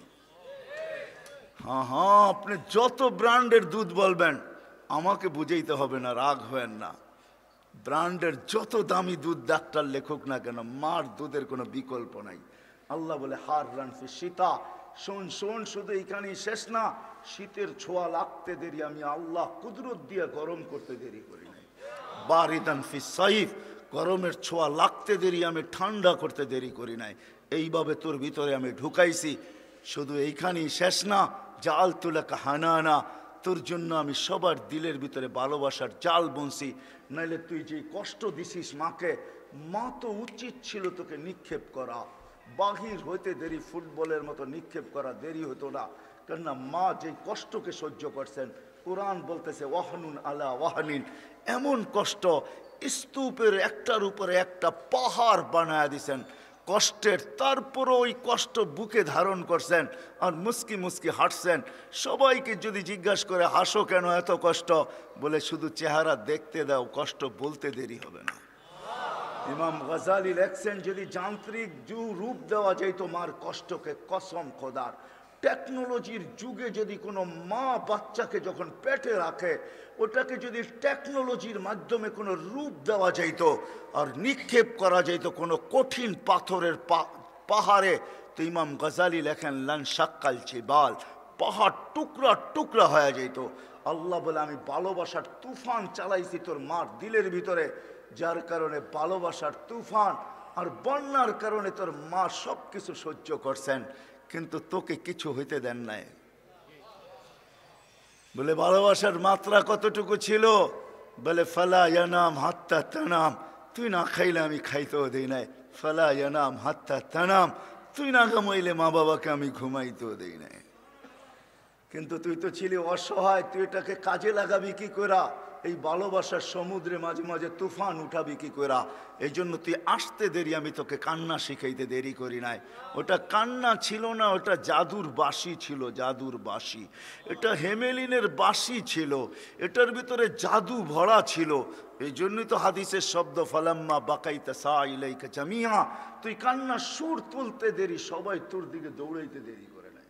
হ্যাঁ হ্যাঁ আপনি যত ব্র্যান্ডের দুধ বলবেন আমাকে বুঝাইতে হবে না, রাগ হবেন না। ব্র্যান্ডের যত দামি দুধ ডাক্তার লেখক না কেন, মার দুধের কোনো বিকল্প নাই। আল্লাহ বলে হার রান ফি শীতা, শোন শোন, শুধু এইখানেই শেষ না, শীতের ছোঁয়া লাগতে দেরি আমি আল্লাহ কুদরত দিয়ে গরম করতে দেরি করি নাই। বারিদান ফি সাইফ, গরমের ছোঁয়া লাগতে দেরি আমি ঠান্ডা করতে দেরি করি নাই। এইভাবে তোর ভিতরে আমি ঢুকাইছি, শুধু এইখানেই শেষ না। জাল তুলাকা হানানা, তোর জন্য আমি সবার দিলের ভিতরে ভালোবাসার জাল বুনছি। নাইলে তুই যে কষ্ট দিছিস মাকে, মা তো উচিত ছিল তোকে নিক্ষেপ করা, বাহির হইতে দেরি ফুটবলের মতো নিক্ষেপ করা দেরি হতো না। কেননা মা যে কষ্টকে সহ্য করছেন, কোরআন বলতেছে ওয়াহনুন আলা ওয়াহনিন, এমন কষ্ট স্তূপের একটার উপরে একটা পাহাড় বানায় দিছেন কষ্টের, তারপরও ওই কষ্ট বুকে ধারণ করছেন আর মুস্কি মুস্কি হাঁটছেন। সবাইকে যদি জিজ্ঞাসা করে হাসো কেন এত কষ্ট, বলে শুধু চেহারা দেখতে দাও, কষ্ট বলতে দেরি হবে না। ইমাম গজালি লেখছেন যদি যান্ত্রিক যু রূপ দেওয়া যেত মার কষ্টকে, কসম খোদার, টেকনোলজির যুগে যদি কোনো মা বাচ্চাকে যখন পেটে রাখে, ওটাকে যদি টেকনোলজির মাধ্যমে কোনো রূপ দেওয়া যেত আর নিক্ষেপ করা যেত কোনো কঠিন পাথরের পাহাড়ে, তো ইমাম গজালি লেখেন লান শাক্কাল জিবাল, পাহাড় টুকরা টুকরা হয়ে যেত। আল্লাহ বলে আমি ভালোবাসার তুফান চালাইছি তোর মার দিলের ভিতরে, যার কারণে ভালোবাসার তুফান আর বন্যার কারণে তোর মা সব কিছু সহ্য করছেন, কিন্তু তোকে কিছু হইতে দেন নাই। বলে ভালোবাসার মাত্রা কতটুকু ছিল? বলে ফালা ইয়ানাম হাত্তা তানাম, তুই না খাইলে আমি খাইতেও দেই নাই। ফালা ইয়ানাম হাত্তা তানাম, তুই না ঘুমাইলে মা বাবাকে আমি ঘুমাইতেও দেই নাই। কিন্তু তুই তো ছিলি অসহায়, তুই এটাকে কাজে লাগাবি কি করা? এই ভালোবাসার সমুদ্রে মাঝে মাঝে তুফান উঠাবি কি করা? এই জন্য তুই আসতে দেরি, আমি তোকে কান্না শিখাইতে দেরি করি নাই। ওটা কান্না ছিল না, ওটা জাদুর বাঁশি ছিল, জাদুর বাঁশি। এটা হেমেলিনের বাঁশি ছিল, এটার ভিতরে জাদু ভরা ছিল। এই জন্যই তো হাদিসের শব্দ ফালাম্মা বাকাইতা সা ইলাইকা জামিয়া, তুই কান্না সুর তুলতে দেরি, সবাই তোর দিকে দৌড়াইতে দেরি করে নাই।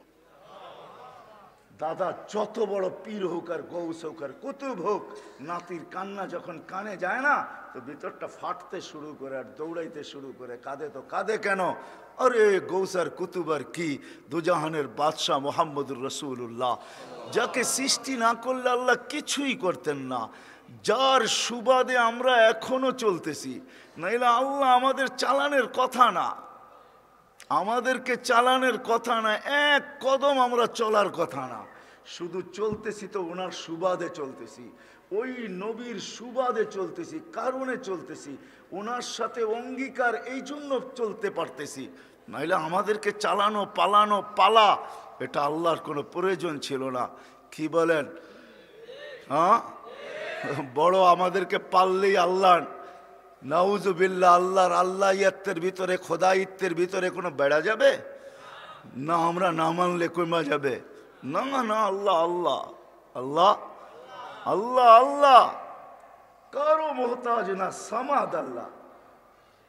দাদা যত বড় পীর হোক আর গৌস হোক আর কুতুব হোক, নাতির কান্না যখন কানে যায় না, তো ভিতরটা ফাটতে শুরু করে আর দৌড়াইতে শুরু করে। কাঁদে তো কাঁদে কেন? আরে গৌস আর কুতুব আর কি, দুজাহানের বাদশাহ মোহাম্মদুর রসুল্লাহ, যাকে সৃষ্টি না করলে আল্লাহ কিছুই করতেন না, যার সুবাদে আমরা এখনো চলতেছি। নাইলে আল্লাহ আমাদের চালানের কথা না, আমাদেরকে চালানের কথা না, এক কদম আমরা চলার কথা না, শুধু চলতেছি তো ওনার সুবাদে চলতেছি, ওই নবীর সুবাদে চলতেছি, কারণে চলতেছি, ওনার সাথে অঙ্গীকার, এই জন্য চলতে পারতেছি। নাইলে আমাদেরকে চালানো পালানো পালা, এটা আল্লাহর কোনো প্রয়োজন ছিল না। কি বলেন? হ্যাঁ, বড় আমাদেরকে পাললেই আল্লাহ, নাউজুবিল্লাহ, আল্লাহর আল্লাহিয়াতের ভিতরে, খোদাইত্বের ভিতরে কোনো বেড়া যাবে না? আমরা না মানলে কমা যাবে না? না, আল্লাহ আল্লাহ আল্লাহ আল্লাহ আল্লাহ, কারো মোহতাজ না, সামাদ আল্লাহ।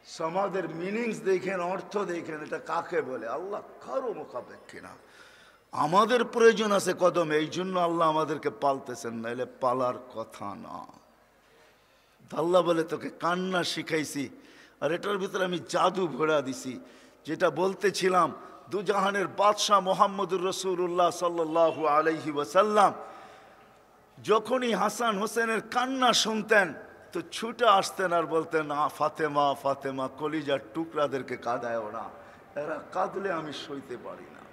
সমাদের মিনিংস দেখেন, অর্থ দেখেন, এটা কাকে বলে? আল্লাহ কারো মুখাপেক্ষী না। আমাদের প্রয়োজন আছে কদম, এই জন্য আল্লাহ আমাদেরকে পালতেছেন, নাইলে পালার কথা না। আল্লাহ বলে তোকে কান্না শিখাইছি, আর এটার ভিতরে আমি জাদু ভরা দিছি। যেটা বলতেছিলাম, দুজাহানের বাদশাহ মোহাম্মদুর রসুল্লাহ সাল্লাল্লাহু আলাইহি ওয়াসাল্লাম যখনই হাসান হোসেনের কান্না শুনতেন তো ছুটে আসতেন আর বলতেন, আ ফাতেমা ফাতেমা, কলিজার টুকরাদেরকে কাঁদায় ওরা, এরা কাঁদলে আমি সইতে পারি না।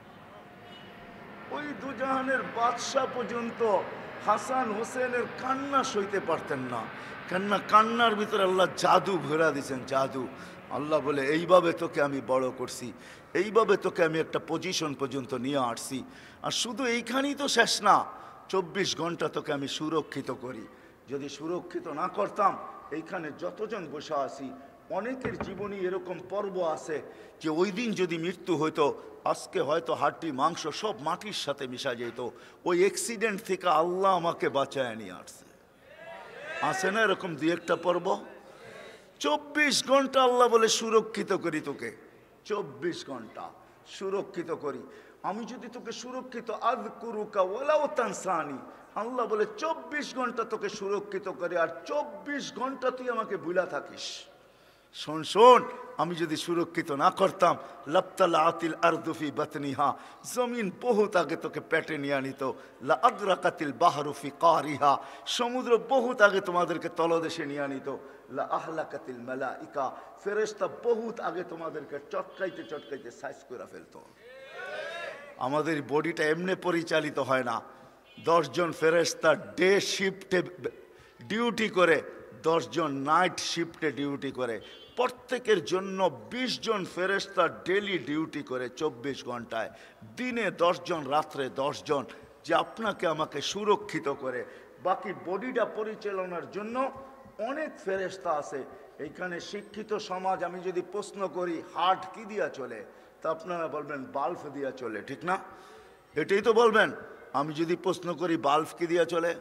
ওই দুজাহানের বাদশাহ পর্যন্ত হাসান হোসেনের কান্না সইতে পারতেন না। কান্না কান্নার ভিতরে আল্লাহ জাদু ভরা দিয়েছেন, জাদু। আল্লাহ বলে এইভাবে তোকে আমি বড় করছি, এইভাবে তোকে আমি একটা পজিশন পর্যন্ত নিয়ে আসছি। আর শুধু এইখানেই তো শেষ না, চব্বিশ ঘন্টা তোকে আমি সুরক্ষিত করি। যদি সুরক্ষিত না করতাম, এইখানে যতজন বসে আছি অনেকের জীবনে এরকম পর্ব আছে যে ওই দিন যদি মৃত্যু হইতো, আজকে হয়তো হাড্ডি মাংস সব মাটির সাথে মিশা যেত। ওই অ্যাক্সিডেন্ট থেকে আল্লাহ আমাকে বাঁচায় নিয়ে আসছে। আছে না এরকম দুই একটা পর্ব? চব্বিশ ঘন্টা আল্লাহ বলে সুরক্ষিত করি তোকে, চব্বিশ ঘন্টা সুরক্ষিত করি। আমি যদি তোকে সুরক্ষিত আযকুরুকা ওয়ালাউ তানসানি, আল্লাহ বলে চব্বিশ ঘন্টা তোকে সুরক্ষিত করে, আর চব্বিশ ঘন্টা তুই আমাকে ভুলা থাকিস। শোন শোন, আমি যদি সুরক্ষিত না করতাম, লাবতালাআতিল আরদু ফি বাতনিহা, জমিন বহুত আগে তোকে পেটে নিয়ে আনিত। লা আদরাকাতিল বাহরু ফি কারিহা, সমুদ্র বহুত আগে তোমাদেরকে তলদেশে নিয়ে আনিত। লা আহলাকাতিল মালাইকা, ফেরেশতা বহুত আগে তোমাদেরকে চটকাইতে চটকাইতে সাইজ করে ফেলতো। আমাদের বডিটা এমনি পরিচালিত হয় না। দশজন ফেরেশতা ডে শিফটে ডিউটি করে, দশজন নাইট শিফটে ডিউটি করে। প্রত্যেকের জন্য বিশ জন ফেরেশতা ডেলি ডিউটি করে চব্বিশ ঘন্টায়, দিনে দশজন, রাত্রে দশজন, যে আপনাকে আমাকে সুরক্ষিত করে। বাকি বডিটা পরিচালনার জন্য অনেক ফেরেশতা আছে। এইখানে শিক্ষিত সমাজ, আমি যদি প্রশ্ন করি হার্ট কি দিয়া চলে, তা আপনারা বলবেন বাল্ব দিয়া চলে, ঠিক না? এটাই তো বলবেন। আমি যদি প্রশ্ন করি বাল্ব কি দিয়া চলে,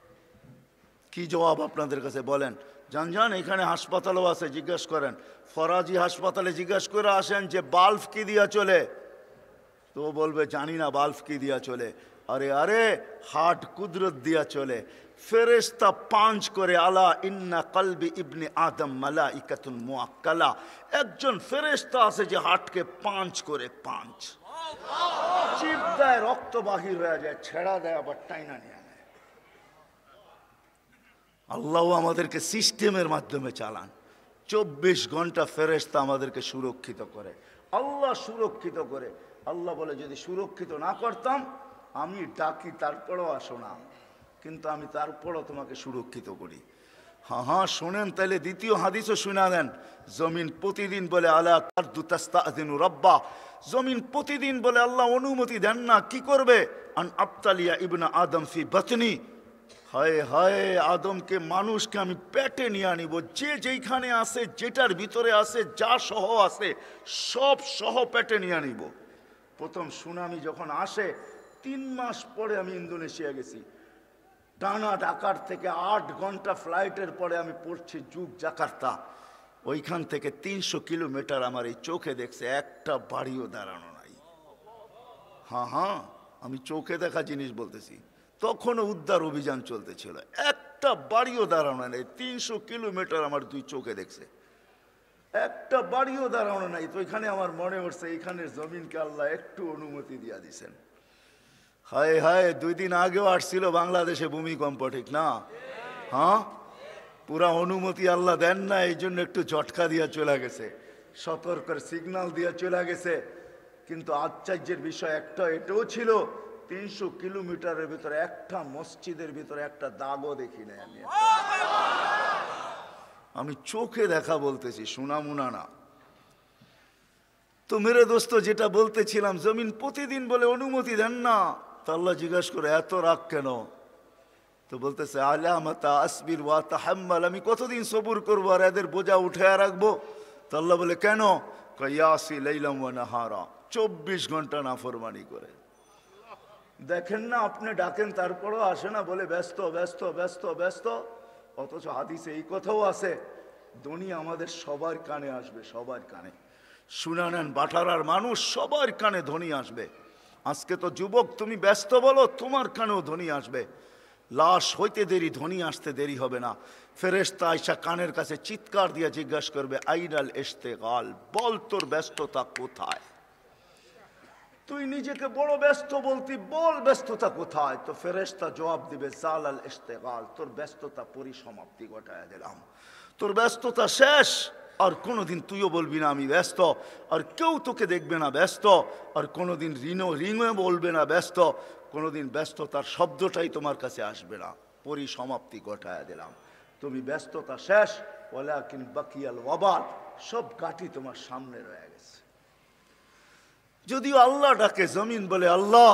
কি জবাব আপনাদের কাছে বলেন? জান জান এখানে হাসপাতালও আছে, জিজ্ঞেস করেন। ফরাজি হাসপাতালে জিজ্ঞেস করে আসেন যে বাল্ব কি দিয়া চলে, তো বলবে জানি না বাল্ব কি দিয়া চলে। আরে আরে হার্ট কুদরত দিয়া চলে। ফেরেশতা পাঁচ করে, আলা ইন্না কলবি ইবনে আদম মালাইকাতুন মুআক্কালা, একজন ফেরেশতা আছে যে হার্টকে পাঁচ করে, পাঁচ চিপ দেয়, রক্ত বাহির হয়ে যায়, ছেড়া দেয়, আবার টাইনা নিয়ে নেয়। আল্লাহ আমাদেরকে সিস্টেমের মাধ্যমে চালান। চব্বিশ ঘন্টা ফেরেশতা আমাদেরকে সুরক্ষিত করে, আল্লাহ সুরক্ষিত করে। আল্লাহ বলে যদি সুরক্ষিত না করতাম, আমি ডাকি তারপরও আসো না, কিন্তু আমি তারপরও তোমাকে সুরক্ষিত করি। হ্যাঁ হ্যাঁ শোনেন, তাইলে দ্বিতীয় হাদিসও শুনা দেন। জমিন প্রতিদিন বলে আলা তারদু তাস্তাযিনু রাব্বা, জমিন প্রতিদিন বলে আল্লাহ অনুমতি দেন না, কি করবে? আন আবতালিয়া ইবনা আদম ফি বাতনি, হায় হায় আদমকে, মানুষকে আমি পেটে নিয়ে আনিব, যে যেইখানে আছে, যেটার ভিতরে আছে, যা সহ আছে সব সহ পেটে নিয়ে আনিব। প্রথম সুনামি যখন আসে, তিন মাস পরে আমি ইন্দোনেশিয়া গেছি। টানা ঢাকার থেকে আট ঘন্টা ফ্লাইটের পরে আমি পড়ছি যুগ জাকার্তা। ওইখান থেকে তিনশো কিলোমিটার আমার এই চোখে দেখছে, একটা বাড়িও দাঁড়ানো নাই। হ্যাঁ হ্যাঁ আমি চোখে দেখা জিনিস বলতেছি। তখনও উদ্ধার অভিযান চলতেছিল, একটা বাড়িও দাঁড়ানো নাই। তিনশো কিলোমিটার আমার দুই চোখে দেখছে, একটা বাড়িও দাঁড়ানো নাই। তো এখানে আমার মনে হচ্ছে এখানের জমিনকে আল্লাহ একটু অনুমতি দিয়া দিছেন। হায় হায়, দুই দিন আগেও আসছিল বাংলাদেশে ভূমিকম্প, ঠিক না? হ্যাঁ, পুরা অনুমতি আল্লাহ দেন না, এই জন্য একটু ঝটকা দিয়া চলে গেছে, সতর্কের সিগন্যাল দিয়া চলে গেছে। কিন্তু আশ্চর্যের বিষয় একটা এটাও ছিল, তিনশো কিলোমিটারের ভিতরে একটা মসজিদের ভিতরে একটা দাগও দেখি নাই আমি। আমি চোখে দেখা বলতেছি, শোনামুনা না। তো মেরে দোস্ত, যেটা বলতেছিলাম, জমিন প্রতিদিন বলে অনুমতি দেন না। তা আল্লাহ জিজ্ঞাসা করে এত রাগ কেন? তো বলতেছে আলামাতা আসবির ওয়া তাহাম্মাল, আমি কতদিন সবুর করবো আর এদের বোঝা উঠে রাখবো? তো আল্লাহ বলে কেন? ইয়াসি লাইলাম ওয়া নাহারা, চব্বিশ ঘন্টা নাফরমানি করে। দেখেন না, আপনি ডাকেন তারপরও আসে না, বলে ব্যস্ত ব্যস্ত ব্যস্ত ব্যস্ত। অথচ হাদিসে এই কথাও আছে, দুনিয়া আমাদের সবার কানে আসবে, সবার কানে। শুনা নেন, বাটারার মানুষ সবার কানে ধ্বনি আসবে। আজকে তো যুবক তুমি ব্যস্ত বলো, তোমার কানেও ধ্বনি আসবে। লাশ হইতে দেরি, ধ্বনি আসতে দেরি হবে না। ফেরেশতা আয়সা কানের কাছে চিৎকার দিয়ে জিজ্ঞাসা করবে, আইনাল ইশতেগাল, বল তোর ব্যস্ততা কোথায়। তুই নিজেকে বড় ব্যস্ত বলতি, বল ব্যস্ততা কোথায়। তো ফেরেশতা জবাব দিবে, জালাল ইশতেগাল, তোর ব্যস্ততা পরিসমাপ্তি ঘটায় দিলাম, তোর ব্যস্ততা শেষ। আর কোনোদিন তুইও বলবি না আমি ব্যস্ত, আর কেউ তোকে দেখবে না ব্যস্ত, আর কোনোদিন রিনো রিঙে বলবে না ব্যস্ত, কোনোদিন ব্যস্ততার শব্দটাই তোমার কাছে আসবে না। পরিসমাপ্তি ঘটায় দিলাম, তুমি ব্যস্ততা শেষ। ওয়ালাকিন বাকিয়াল ওয়াবাল, সব কাঠি তোমার সামনে রয়ে গেছে। যদিও আল্লাহ ডাকে, জমিন বলে আল্লাহ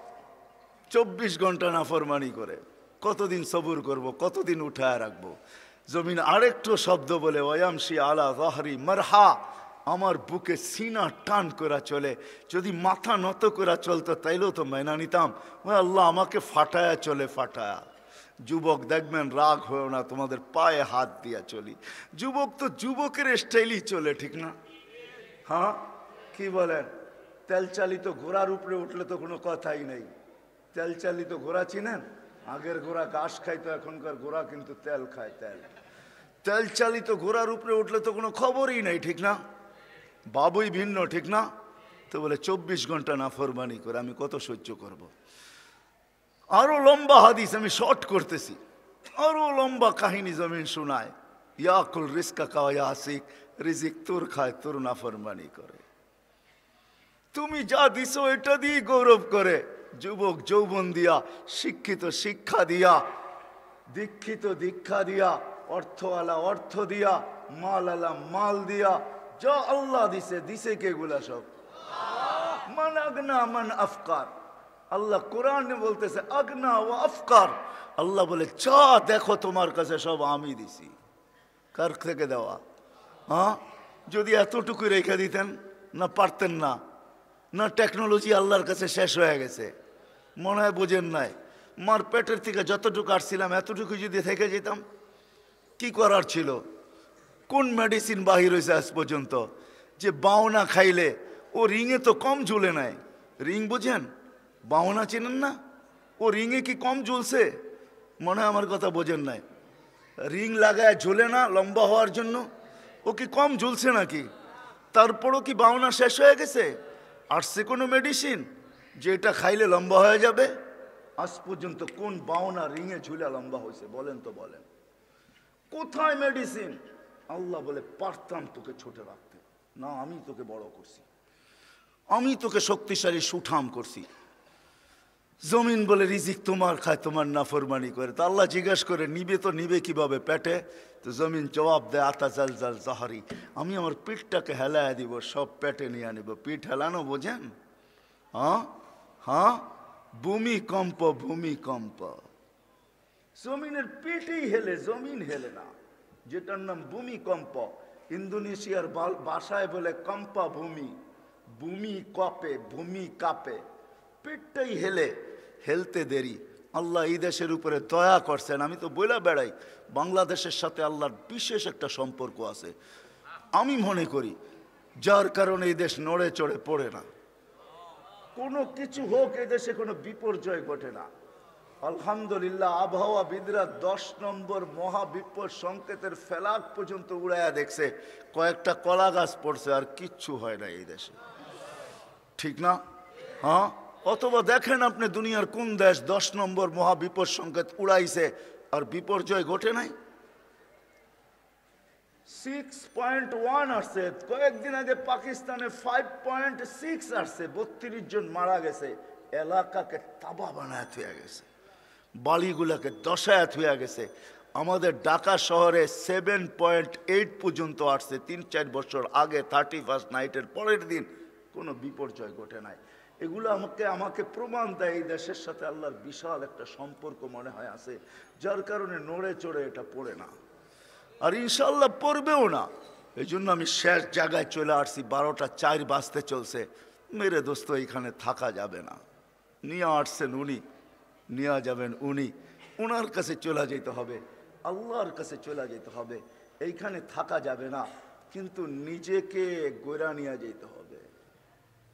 চব্বিশ ঘন্টা নাফরমানি করে কতদিন সবুর করব, কতদিন উঠায় রাখবো। জমিন আরেকটু শব্দ বলে, ওয়ামশি আলা যাহরি মারহা, আমার বুকে সিনা টান করা চলে। যদি মাথা নত করা চলতো তাইলেও তো মেনা নিতাম। ও আল্লাহ আমাকে ফাটায়া চলে, ফাটায়া। যুবক দেখবেন, রাগ হয়েও না, তোমাদের পায়ে হাত দিয়া চলি। যুবক তো যুবকের স্টাইলই চলে, ঠিক না? হ্যাঁ, কি বলেন? তেল চালিত ঘোড়ার উপরে উঠলে তো কোনো কথাই নেই। তেল চালিত ঘোড়া চিনেন? আগের ঘোড়া ঘাস খাইতো, এখনকার ঘোড়া কিন্তু তেল খায়। তেল তেল চালিত ঘোড়ার উপরে উঠলে তো কোনো খবরই নেই, ঠিক না? বাবুই ভিন্ন, ঠিক না? তো বলে চব্বিশ ঘন্টা নাফরমানি করে আমি কত সহ্য করব। আরো লম্বা হাদিস, আমি শর্ট করতেছি, আরো লম্বা কাহিনী জমিন শোনায়। ইয়াকুল রিস্কা কাওয়া আসিক, রিজিক তোর খায়, তোর নাফরমানি করে। তুমি যা দিছো এটা দিয়ে গৌরব করে। যুবক যৌবন দিয়া, শিক্ষিত শিক্ষা দিয়া, দীক্ষিত দীক্ষা দিয়া, অর্থওয়ালা অর্থ দিয়া, মাল আলা মাল দিয়া, যা আল্লাহ দিছে, দিছে কে গুলা সব? মান আগনা মান আফকার। আল্লাহ কোরআনে বলতেছে আগনা ও আফকার। আল্লাহ বলে যা দেখো তোমার কাছে সব আমি দিছি। কার থেকে দেওয়া? হ্যাঁ, যদি এতটুকু রেখে দিতেন না, পারতেন না, না টেকনোলজি আল্লাহর কাছে শেষ হয়ে গেছে, মনে হয় বোঝেন নাই। মার পেটের থেকে যতটুকু আসছিলাম এতটুকু যদি থেকে যেতাম, কি করার ছিল? কোন মেডিসিন বাহির হয়েছে আজ পর্যন্ত যে বাওনা খাইলে ও রিঙে তো কম ঝুলে নাই? রিং বুঝেন? বাওনা চেনেন না? ও রিঙে কি কম ঝুলছে? মনে হয় আমার কথা বোঝেন নাই। রিং লাগায় ঝুলে না লম্বা হওয়ার জন্য, ও কি কম ঝুলছে নাকি? তারপরও কি বাওনা শেষ হয়ে গেছে? আসছে কোনো মেডিসিন যে এটা খাইলে লম্বা হয়ে যাবে? আজ পর্যন্ত কোন বাওনা রিঙে ঝুলে লম্বা হয়েছে বলেন তো, বলেন কোথায় মেডিসিন? আল্লাহ বলে পারতাম তোকে ছোট রাখতে, না আমি তোকে বড় করছি, আমি তোকে শক্তিশালী সুঠাম করছি। জমিন বলে রিজিক তোমার খায়, তোমার নাফরমানি করে। তো আল্লাহ জিজ্ঞাসা করে নিবে তো নিবে কিভাবে পেটে? তো জমিন জবাব দেয় আতা জাল জাল জাহারি, আমি আমার পিঠটাকে হেলায় দিব, সব পেটে নিয়ে আনিব। পিঠ হেলানো বোঝেন? হ্যাঁ হ্যাঁ, ভূমিকম্প ভূমিকম্প, জমিনের পিঠেই হেলে, জমিন হেলে না, যেটার নাম ভূমিকম্প। ইন্দোনেশিয়ার ভাষায় বলে কম্পা ভূমি, ভূমি কপে, ভূমি কাঁপে, পেটটাই হেলে, হেলতে দেরি। আল্লাহ এই দেশের উপরে দয়া করছেন। আমি তো বইলা বেড়াই বাংলাদেশের সাথে আল্লাহর বিশেষ একটা সম্পর্ক আছে আমি মনে করি, যার কারণে এই দেশ নড়ে চড়ে পড়ে না। কোনো কিছু হোক, এই দেশে কোনো বিপর্যয় ঘটে না। আলহামদুলিল্লাহ, আবহাওয়াবিদরা দশ নম্বর মহাবিপদ সংকেতের ফেলাক পর্যন্ত উড়াইয়া দেখছে, কয়েকটা কলা গাছ পড়ছে, আর কিচ্ছু হয় না এই দেশে, ঠিক না? হ্যাঁ, অথবা দেখেন আপনি দুনিয়ার কোন দেশ দশ নম্বর মহাবিপদ সংকেত উড়াইছে আর বিপর্যয় ঘটে নাই? সিক্স পয়েন্ট ওয়ান আসছে কয়েকদিন আগে, পাকিস্তানে ফাইভ পয়েন্ট সিক্স আসছে, বত্রিশ জন মারা গেছে, এলাকাকে তাবা বানায় থুয়ে গেছে, বাড়িগুলোকে দশায় থুয়ে গেছে। আমাদের ঢাকা শহরে সেভেন পয়েন্ট এইট পর্যন্ত আসছে তিন চার বছর আগে, থার্টি ফার্স্ট নাইটের পরের দিন কোনো বিপর্যয় ঘটে নাই। এগুলো আমাকে আমাকে প্রমাণ দেয় এই দেশের সাথে আল্লাহর বিশাল একটা সম্পর্ক মনে হয় আছে, যার কারণে নড়ে চড়ে এটা পড়ে না, আর ইনশাল্লাহ পড়বেও না। এই জন্য আমি শেষ জায়গায় চলে আসছি, বারোটা চার বাজতে চলছে। মেরে দোস্ত এখানে থাকা যাবে না, নিয়ে আসছেন উনি, নিয়ে যাবেন উনি, ওনার কাছে চলে যেতে হবে, আল্লাহর কাছে চলে যেতে হবে। এইখানে থাকা যাবে না, কিন্তু নিজেকে গোড়া নিয়ে যেতে হবে।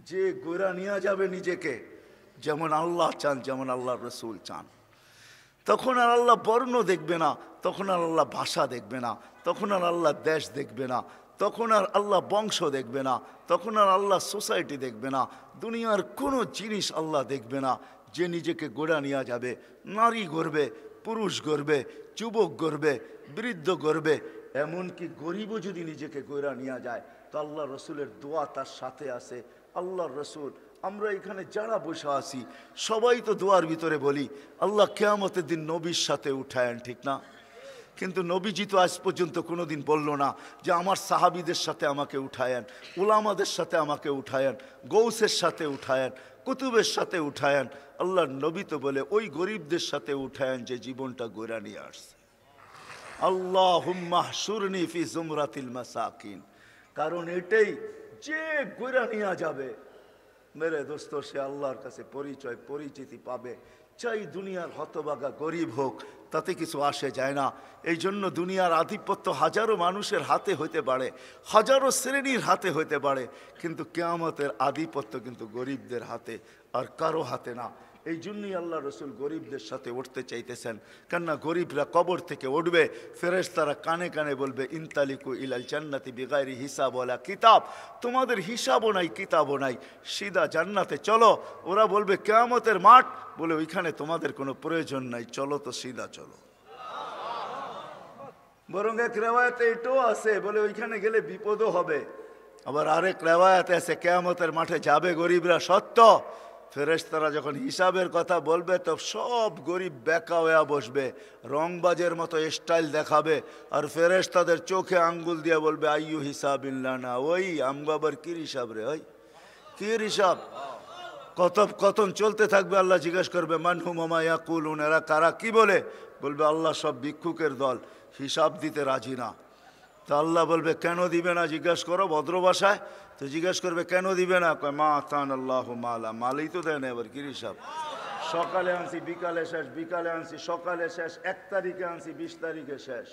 যে গোরা নিয়ে যাবে নিজেকে যেমন আল্লাহ চান, যেমন আল্লাহ রসুল চান, তখন আর আল্লাহ বর্ণ দেখবে না, তখন আর আল্লাহ ভাষা দেখবে না, তখন আর আল্লাহ দেশ দেখবে না, তখন আর আল্লাহ বংশ দেখবে না, তখন আর আল্লাহ সোসাইটি দেখবে না, দুনিয়ার কোনো জিনিস আল্লাহ দেখবে না। যে নিজেকে গোড়া নিয়ে যাবে, নারী গড়বে, পুরুষ গড়বে, যুবক গড়বে, বৃদ্ধ গড়বে, এমনকি গরিবও যদি নিজেকে গোড়া নিয়ে যায় তো আল্লাহ রসুলের দোয়া তার সাথে আছে। আল্লাহ রসুল, আমরা এখানে যারা বসে আছি সবাই তো দোয়ার ভিতরে বলি আল্লাহ কিয়ামতের দিন নবীর সাথে উঠায়েন, ঠিক না? কিন্তু নবীজি তো আজ পর্যন্ত কোনো দিন বলল না যে আমার সাহাবিদের সাথে আমাকে উঠায়েন, উলামাদের সাথে আমাকে উঠায়েন, গৌসের সাথে উঠায়েন, কুতুবের সাথে উঠায়েন। আল্লাহর নবী তো বলে ওই গরিবদের সাথে উঠায়েন যে জীবনটা গোরা নিয়ে আসছে। আল্লাহুম্মা হশুরনি ফি জুমরাতিল মাসাকিন। কারণ এটাই, যে গোরা নিয়ে যাবে মেরে দোস্ত সে আল্লাহর কাছে পরিচয় পরিচিতি পাবে। চাই দুনিয়ার হতবাগা গরিব হোক, তাতে কিছু আসে যায় না। এই জন্য দুনিয়ার আধিপত্য হাজারো মানুষের হাতে হইতে পারে, হাজারো শ্রেণীর হাতে হইতে পারে, কিন্তু কিয়ামতের আধিপত্য কিন্তু গরিবদের হাতে, আর কারো হাতে না। এই জন্যই আল্লাহ রসুল গরিবদের সাথে উঠতে চাইতেছেন, কেননা গরিবরা কবর থেকে উঠবে, ফেরেশতারা কানে কানে বলবে ইনতালিকু ইলাল জান্নাতি বিগাইরি হিসাব ওয়ালা কিতাব, তোমাদের হিসাবও নাই কিতাবও নাই, সিধা জান্নাতে চলো। ওরা বলবে কিয়ামতের মাঠ, বলে ওইখানে তোমাদের কোনো প্রয়োজন নাই, চলো তো সিধা চলো। বরং এক রেওয়ায়াতে এটাও আছে, বলে ওইখানে গেলে বিপদও হবে। আবার আরেক রেওয়ায়াতে আছে কিয়ামতের মাঠে যাবে গরিবরা সত্য, ফেরেশতারা যখন হিসাবের কথা বলবে তো সব গরিব বেকা হয়ে বসবে, রংবাজের মতো স্টাইল দেখাবে, আর ফেরেশতাদের চোখে আঙ্গুল দিয়ে বলবে আইয়ু হিসাবিল্লাহ না, ওই আমগাবার কি হিসাব রে, ওই কি হিসাব। কত কতন চলতে থাকবে, আল্লাহ জিজ্ঞেস করবে মানহুম ওমা ইয়াকুলুন, এরা কারা, কি বলে? বলবে আল্লাহ সব ভিক্ষুকের দল, হিসাব দিতে রাজি না। তা আল্লাহ বলবে কেন দিবে না, জিজ্ঞাসা করো ভদ্র ভাষায়। তো জিজ্ঞেস করবে কেন দিবে না, কয় মা আতান আল্লাহ মালা, মালই তো দেয় না, এবার কি হিসাব। সকালে আনছি বিকালে শেষ, বিকালে আনছি সকালে শেষ, এক তারিখে আনছি বিশ তারিখে শেষ।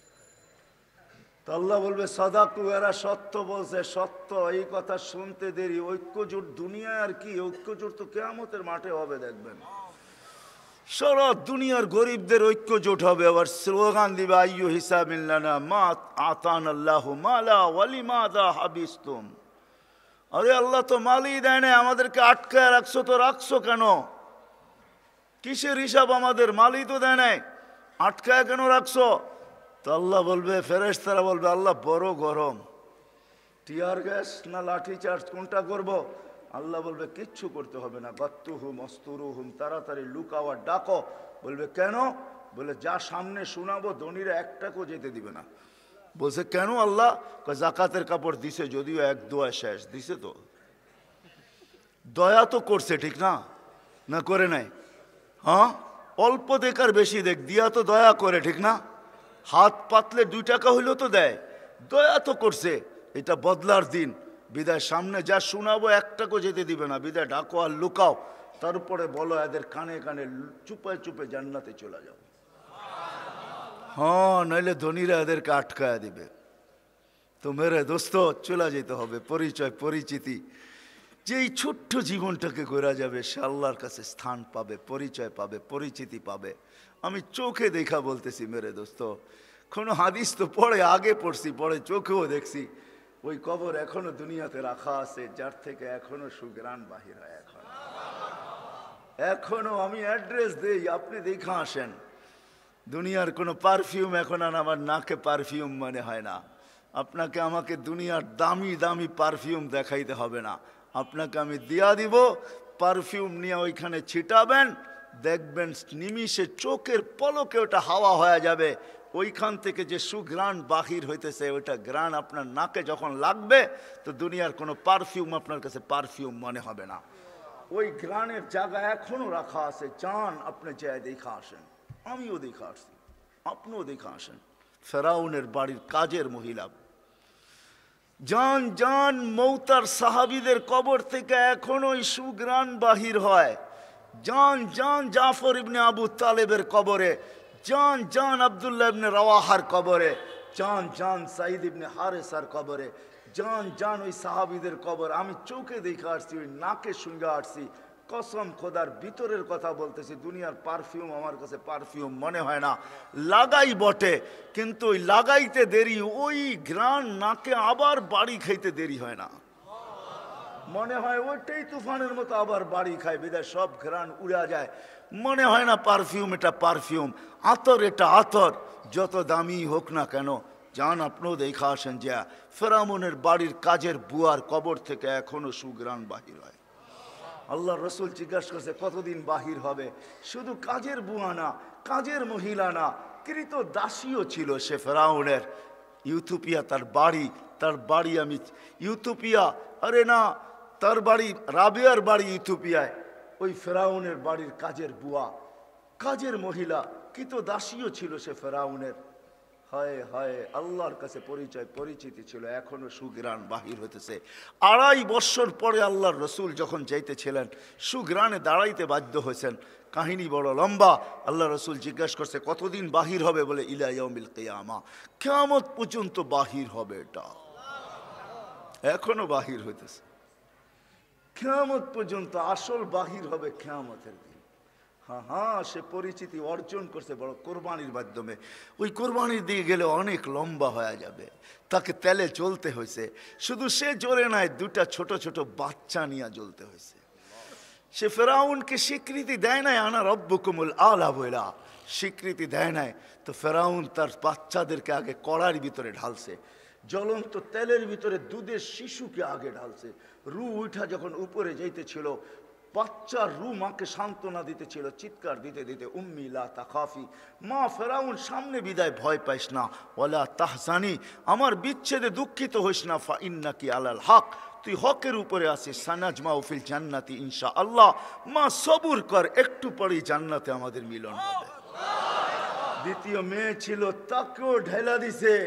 তো আল্লাহ বলবে সাদাকু, এরা সত্য বলছে, সত্য। এই কথা শুনতে দেরি, ঐক্যজোট দুনিয়ায় আর কি, ঐক্যজোট তো কিয়ামতের মাঠে হবে, দেখবেন সারা দুনিয়ার গরিবদের ঐক্যজোট হবে। আবার স্লোগান দিবে আইয়ু হিসাবিল্লানা মা আতান আল্লাহু মালা ওয়ালিমাদা হাবিস্তুম, আরে আল্লাহ তো মালই দেয় না, আমাদেরকে আটকায় রাখছো, তো রাখছো কেন? কিসের হিসাব আমাদের, মালই তো দেয় নাই, আটকায় কেন রাখছো? তো আল্লাহ বলবে, ফেরেশতারা বলবে আল্লাহ বড় গরম, টিয়ার গ্যাস না লাঠি চার্জ কোনটা করব? আল্লাহ বলবে কিচ্ছু করতে হবে না, গাত্তুহুম অস্তুরুহুম, তাড়াতাড়ি লুকাও আর ডাকো। বলবে কেন? বলে যা সামনে শোনাবো ধনীরা একটাকেও যেতে দিবে না। বলছে কেন আল্লাহ? জাকাতের কাপড় দিছে, যদিও এক দোয়া শেষ দিছে, তো দয়া তো করছে, ঠিক না? না করে নাই? হ্যাঁ, অল্প দেখ আর বেশি দেখ, দিয়া তো দয়া করে, ঠিক না? হাত পাতলে দুই টাকা হইলেও তো দেয়, দয়া তো করছে। এটা বদলার দিন, বিদায় সামনে যা শোনাবো একটাকেও যেতে দিবে না, বিদায় ডাকো আর লুকাও, তারপরে বলো এদের কানে কানে চুপে চুপে জান্নাতে চলে যাও। হ্যাঁ, নইলে ধনীরা এদেরকে আটকায়া দিবে। তো মেরে দোস্ত চলে যেতে হবে, পরিচয় পরিচিতি, যে এই ছোট্ট জীবনটাকে করা যাবে সে আল্লাহর কাছে স্থান পাবে, পরিচয় পাবে, পরিচিতি পাবে। আমি চোখে দেখা বলতেছি মেরে দোস্ত, কোনো হাদিস তো পড়ে আগে পড়ছি, পড়ে চোখেও দেখছি, ওই কবর এখনো দুনিয়াতে রাখা আছে, যার থেকে এখনো সুগ্রাণ বাহির হয়। এখন এখনো আমি অ্যাড্রেস দেই, আপনি দেখা আসেন। দুনিয়ার কোনো পারফিউম এখন আর আমার নাকে পারফিউম মনে হয় না। আপনাকে আমাকে দুনিয়ার দামি দামি পারফিউম দেখাইতে হবে না, আপনাকে আমি দিয়া দিব, পারফিউম নিয়ে ওইখানে ছিটাবেন, দেখবেন নিমিষে চোখের পলকে ওটা হাওয়া হয়ে যাবে। ওইখান থেকে যে সুঘ্রাণ বাহির হইতেছে, ওইটা ঘ্রাণ আপনার নাকে যখন লাগবে তো দুনিয়ার কোনো পারফিউম আপনার কাছে পারফিউম মনে হবে না। ওই ঘ্রাণের জায়গা এখনো রাখা আছে, চান আপনি যায় দেখা আসেন। আমিও দেখা আসছি, আপনিও দেখা আসেন। ফেরাউনের বাড়ির কাজের মহিলা, জান জান মৌতার সাহাবীদের কবর থেকে এখনো সুঘ্রাণ বাহির হয়। জান জান জাফর ইবনে আবু তালেবের কবরে, জান জান আব্দুল্লাহ ইবনে রাওয়াহার কবরে, জান জান সাইদ ইবনে হারেসার কবরে, জান জান ওই সাহাবীদের কবর আমি চোখে দেখে আসছি, ওই নাকে শুনে আসছি। কসম খোদার ভিতরের কথা বলতেছি, দুনিয়ার পারফিউম আমার কাছে পারফিউম মনে হয় না। লাগাই বটে, কিন্তু ওই লাগাইতে দেরি, ওই ঘ্রাণ নাকে আবার বাড়ি খাইতে দেরি হয় না। মনে হয় ওইটাই তুফানের মতো আবার বাড়ি খায়, বিদায় সব ঘ্রাণ উড়া যায়। মনে হয় না পারফিউম এটা পারফিউম, আতর এটা আতর। যত দামি হোক না কেন, যান আপনিও দেখা আসেন যে ফেরাউনের বাড়ির কাজের বুয়ার কবর থেকে এখনো সুঘ্রাণ বাহির হয়। আল্লাহ রসুল জিজ্ঞাসা করছে কতদিন বাহির হবে? শুধু কাজের বুয়া না, কাজের মহিলা না, কৃত দাসীও ছিল সে ফেরাউনের। ইউথোপিয়া তার বাড়ি, তার বাড়ি আমি ইউথোপিয়া, আরে না, তার বাড়ি রাবিয়ার বাড়ি ইথিওপিয়ায়। ওই ফেরাউনের বাড়ির কাজের বুয়া, কাজের মহিলা, কৃত দাসীও ছিল সে ফেরাউনের। হায় হায়, আল্লাহর কাছে পরিচয় পরিচিতি ছিল, এখনো সুঘ্রাণ বাহির হইতেছে। আড়াই বৎসর পরে আল্লাহর রসুল যখন যাইতেছিলেন, সুঘ্রাণে দাঁড়াইতে বাধ্য হয়েছেন। কাহিনী বড় লম্বা। আল্লাহ রসুল জিজ্ঞাসা করছে কতদিন বাহির হবে? বলে ইলা ইয়াউমিল কিয়ামা, কিয়ামত পর্যন্ত বাহির হবে। এটা এখনো বাহির হইতেছে, কিয়ামত পর্যন্ত আসল বাহির হবে কিয়ামতের দিন। হ্যাঁ হ্যাঁ, সে পরিচিতি অর্জন করছে বড় কোরবানির মাধ্যমে। ওই কোরবানির দিকে গেলে অনেক লম্বা হয়ে যাবে, তাকে তেলে চলতে হয়েছে। শুধু সে জোরে নাই, দুটা ছোট ছোট বাচ্চা নিয়ে জ্বলতে হয়েছে। সে ফেরাউনকে স্বীকৃতি দেয় নাই, আনা রব্বুকুমুল আলা বইলা স্বীকৃতি দেয় নাই। তো ফেরাউন তার বাচ্চাদেরকে আগে কড়ার ভিতরে ঢালছে, জ্বলন্ত তেলের ভিতরে দুধের শিশুকে আগে ঢালছে। রু উঠা যখন উপরে যাইতেছিল, বাচ্চার রু মাকে সান্ত্বনা দিতেছিল, চিৎকার দিতে দিতে, উম্মি লা তাখাফি, মা ফেরাউন সামনে বিদায়, ভয় পাইস না, ওয়ালা তাহজানি, আমার বিচ্ছেদে দুঃখিত হইস না, ফা ইন্নাকি আলাল হক, তুই হকের উপরে আছিস, সানাজমাউ ফিল জান্নাতি ইনশাআল্লাহ, মা সবুর কর, একটু পরেই জান্নাতে আমাদের মিলন হবে। দ্বিতীয় মেয়ে ছিল, তাকেও ঢেলা দিছে।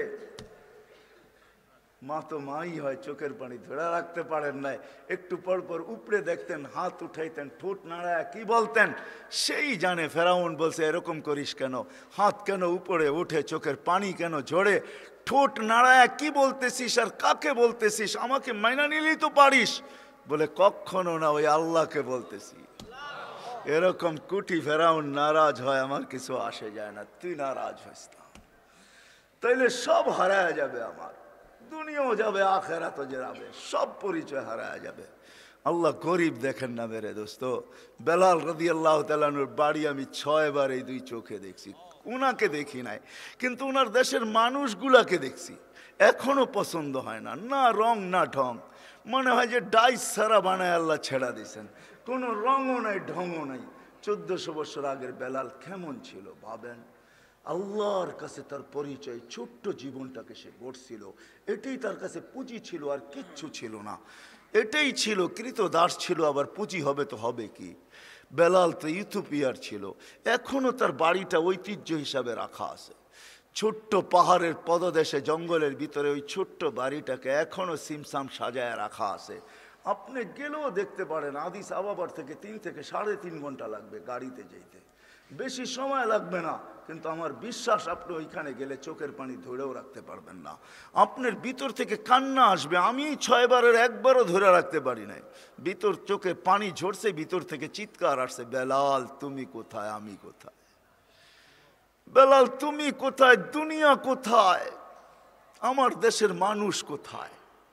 মা তো মাই হয়, চোখের পানি ধরে রাখতে পারেন নাই, একটু পর পর উপরে দেখতেন, হাত উঠাইতেন, ঠোঁট নাড়ায় কি বলতেন সেই জানে। ফেরাউন বলছে এরকম করিস কেন, হাত কেন উপরে উঠে, চোখের পানি কেন ঝরে, ঠোঁট নাড়ায় কি বলতেছিস আর কাকে বলতেছিস, আমাকে মাইনা নিলেই তো পারিস। বলে কখনো না, ওই আল্লাহকে বলতেছি। এরকম কুটি ফেরাউন নারাজ হয়, আমার কিছু আসে যায় না, তুই নারাজ হইস না, তাইলে সব হারায় যাবে, আমার দুনিয়াও যাবে, আখেরাতও যাবে, সব পরিচয় হারায় যাবে। আল্লাহ গরিব দেখেন না মেরে দোস্ত। বেলাল রাদিয়াল্লাহু তাআলা আনহুর বাড়ি আমি ছয়বার এই দুই চোখে দেখছি, উনাকে দেখি নাই, কিন্তু উনার দেশের মানুষগুলাকে দেখছি। এখনো পছন্দ হয় না, না রং না ঢং, মনে হয় যে ডাইস ছাড়া বানায় আল্লাহ ছেড়া দিয়েছেন, কোনো রঙও নাই ঢংও নাই। চোদ্দশো বছর আগের বেলাল কেমন ছিল ভাবেন। আল্লাহর কাছে তার পরিচয়, ছোট্ট জীবনটাকে সে গড়ছিল, এটাই তার কাছে পুঁজি ছিল, আর কিচ্ছু ছিল না। এটাই ছিল, কৃতদাস ছিল, আবার পুঁজি হবে তো হবে কি। বেলাল তো ইথিওপিয়ার ছিল, এখনো তার বাড়িটা ঐতিহ্য হিসাবে রাখা আছে। ছোট্ট পাহাড়ের পদদেশে জঙ্গলের ভিতরে ওই ছোট্ট বাড়িটাকে এখনো সিমসাম সাজায় রাখা আছে। আপনি গেলেও দেখতে পারেন, আদিস আবাবার থেকে তিন থেকে সাড়ে তিন ঘন্টা লাগবে গাড়িতে যেতে, বেশি সময় লাগবে না। কিন্তু আমার বিশ্বাস, আপনি ওইখানে গেলে চোখের পানি ধরেও রাখতে পারবেন না, আপনার ভিতর থেকে কান্না আসবে। আমি ছয়বারের একবারও ধরে রাখতে পারি নাই, ভিতর চোখে পানি ঝরছে, ভিতর থেকে চিৎকার আসছে, বেলাল তুমি কোথায়, আমি কোথায়, বেলাল তুমি কোথায়, দুনিয়া কোথায়, আমার দেশের মানুষ কোথায়,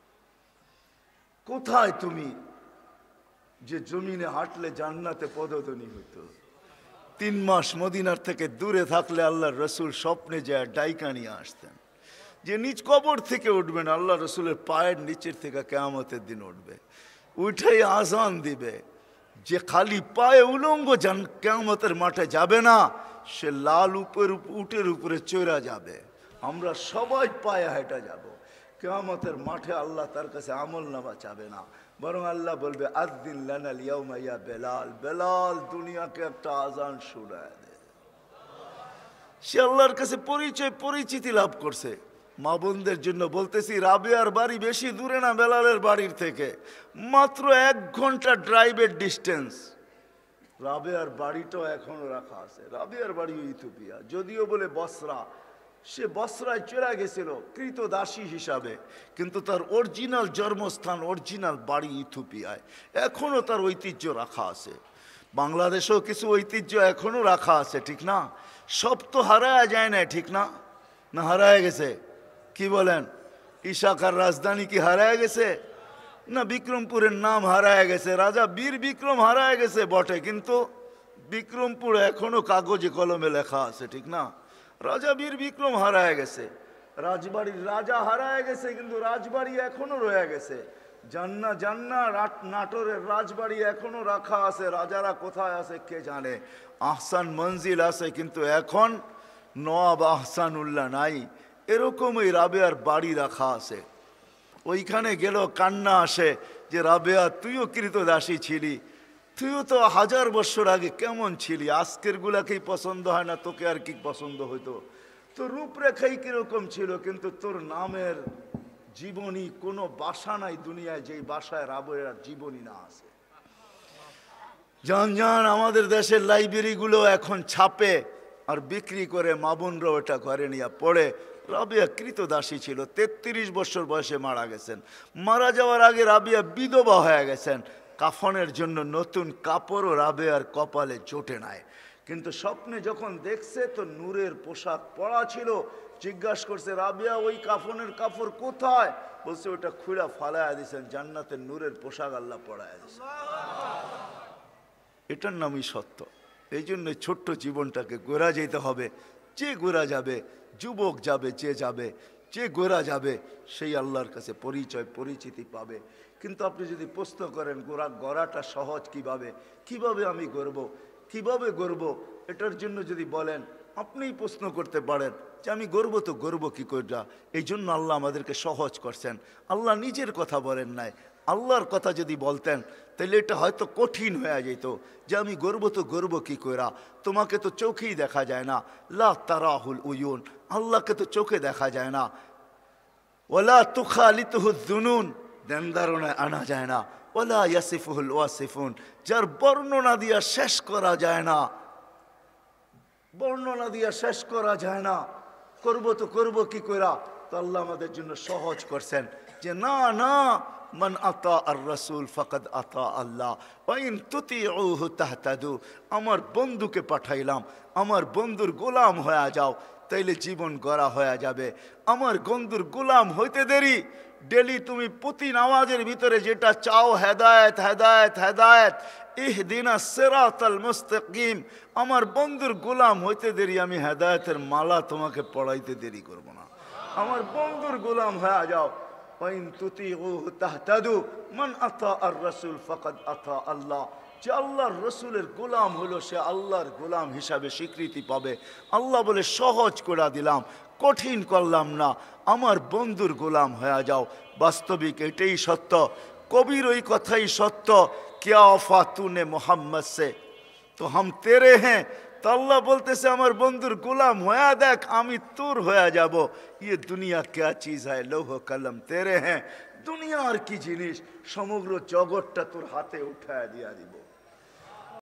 কোথায় তুমি যে জমিনে হাঁটলে জান্নাতে পদধ্বনি হইতো। তিন মাস মদিনার থেকে দূরে থাকলে আল্লাহর রসুল স্বপ্নে যায় ডাইকা নিয়ে আসতেন, যে নিজ কবর থেকে উঠবেন, আল্লাহ রসুলের পায়ের নিচের থেকে কিয়ামতের দিন উঠবে, উঠেই আজান দিবে। যে খালি পায়ে উলঙ্গ যান কিয়ামতের মাঠে যাবে না, সে লাল উপর উটের উপরে চড়া যাবে। আমরা সবাই পায়ে হেঁটে যাব কিয়ামতের মাঠে। আল্লাহ তার কাছে আমল নামা চাবে না, বরং আল্লাহ বলবে আযদিন লানাল ইয়াউমা ইয়া বেলাল, বেলাল দুনিয়াকে একটা আজান শোনায় দে। সে আল্লাহর কাছে পরিচয় পরিচিতি লাভ করছে। মা বোনদের জন্য বলতেছি, রাবিয়ার বাড়ি বেশি দূরে না বেলালের বাড়ির থেকে, মাত্র এক ঘন্টা ড্রাইভের ডিস্টেন্স। রাবিয়ার বাড়িটাও এখনো রাখা আছে, রাবিয়ার বাড়ি ইথিওপিয়া, যদিও বলে বসরা, সে বসরায় চলে গেছিল কৃতদাসী হিসাবে, কিন্তু তার অরিজিনাল জন্মস্থান অরিজিনাল বাড়ি ইথিওপিয়ায়। এখনও তার ঐতিহ্য রাখা আছে। বাংলাদেশেও কিছু ঐতিহ্য এখনও রাখা আছে, ঠিক না? সব তো হারায় যায় না, ঠিক না? না হারায় গেছে? কি বলেন? ইশাকার রাজধানী কি হারায় গেছে? না, বিক্রমপুরের নাম হারায় গেছে। রাজা বীর বিক্রম হারায় গেছে বটে, কিন্তু বিক্রমপুর এখনো কাগজে কলমে লেখা আছে, ঠিক না? রাজা বীর বিক্রম হারায় গেছে, রাজবাড়ির রাজা হারায় গেছে, কিন্তু রাজবাড়ি এখনো রয়ে গেছে। জান্না জান্না নাটোরের রাজবাড়ি এখনো রাখা আছে। রাজারা কোথায় আছে কে জানে। আহসান মঞ্জিল আছে, কিন্তু এখন নওয়াব আহসানুল্লাহ নাই। এরকমই রাবেয়ার বাড়ি রাখা আছে। ওইখানে গেল কান্না আসে যে রাবেয়া, তুইও কৃতদাসী ছিলি, তুইও তো হাজার বছর আগে কেমন ছিলি। আজকের গুলাকেই পছন্দ হয় না, তোকে আর কি পছন্দ হইতো? তোর রূপরেখাই কিরকম ছিল, কিন্তু তোর নামের জীবনী কোনো বাসা নাই দুনিয়ায় যেই বাসায় রাবেয়ার জীবনী না আছে। জান জান আমাদের দেশের লাইব্রেরিগুলো এখন ছাপে আর বিক্রি করে, মা বোনরা ওটা ঘরে নিয়ে পড়ে। রাবেয়া কৃতদাসী ছিল, তেত্রিশ বছর বয়সে মারা গেছেন। মারা যাওয়ার আগে রাবেয়া বিধবা হয়ে গেছেন। কাফনের জন্য নতুন কাপড়ও রাবেয়ার কপালে জোটে নাই, কিন্তু স্বপ্নে যখন দেখছে তো নূরের পোশাক পরা ছিল। জিজ্ঞাসা করছে, রাবেয়া ওই কাফনের কাপড় কোথায়? বলছে ওটা খুঁড়া ফালাইয়া দিয়েছেন, জান্নাতের নূরের পোশাক আল্লাহ পরাইয়া দিয়েছেন। এটার নামই সত্য। এই জন্য ছোট্ট জীবনটাকে গোরা যেতে হবে। যে গোরা যাবে, যুবক যাবে, যে যাবে, যে গোরা যাবে, সেই আল্লাহর কাছে পরিচয় পরিচিতি পাবে। কিন্তু আপনি যদি প্রশ্ন করেন গোরা গড়াটা সহজ কিভাবে, কিভাবে আমি গড়ব, কিভাবে গড়ব, এটার জন্য যদি বলেন, আপনিই প্রশ্ন করতে পারেন যে আমি গর্ব তো গর্ব কি করে। এই জন্য আল্লাহ আমাদেরকে সহজ করছেন। আল্লাহ নিজের কথা বলেন নাই, আল্লাহর কথা যদি বলতেন তাহলে এটা হয়তো কঠিন হয়ে যেত যে আমি গর্ব তো গর্ব কি কইরা। তোমাকে তো চোখেই দেখা যায় না, লা তারাহুল উয়ুন, আল্লাহকে তো চোখে দেখা যায় না। ওয়ালা তুখালিতুহু যুনুন, ধ্যান ধারণায় আনা যায় না। ওয়ালা ইয়াসিফুহুল ওয়াসিফুন, যার বর্ণনা দিয়া শেষ করা যায় না, বর্ণনা দিয়া শেষ করা যায় না। করবো তো করবো কি কইরা। তো আল্লাহ আমাদের জন্য সহজ করছেন যে না না, মান আতা আর রাসূল ফাকাদ আতা আল্লাহ ওয়া ইন তুতিউহু তাহতাদু। আমার বন্ধুকে পাঠাইলাম, আমার বন্ধুর গোলাম হয়ে যাও, তাইলে জীবন গড়া হয়ে যাবে। আমার বন্ধুর গোলাম হইতে দেরি। ডেলি তুমি প্রতি নামাজের ভিতরে যেটা চাও, হেদায়েত হেদায়েত হেদায়েত, ইহদিনা সিরাতাল মুস্তাকিম, আমার বন্ধুর গোলাম হইতে দেরি। আমি হেদায়েতের মালা তোমাকে পড়াইতে দেরি করব না। আমার বন্ধুর গোলাম হয়ে যাও। ওয়াইন তুতিউহু তাহতাদু, মান আতা আর রাসূল ফাকাদ আতা আল্লাহ। যে আল্লাহর রসুলের গোলাম হলো সে আল্লাহর গোলাম হিসাবে স্বীকৃতি পাবে। আল্লাহ বলে সহজ করে দিলাম, কঠিন করলাম না, আমার বন্ধুর গোলাম হয়ে যাও। বাস্তবিক এটাই সত্য, কবির ওই কথাই সত্য। क्या वफा तूने मोहम्मद से तो हम तेरे हैं। तो अल्लाह बोलतेছে আমার বন্ধুর গোলাম হয়ে দেখ, আমি তোর হয়ে যাব। ये दुनिया क्या चीज़ है, लौह कलम तेरे हैं। দুনিয়া আর কি জিনিস, সমগ্র জগৎটা তোর হাতে উঠায় দিয়া দিব।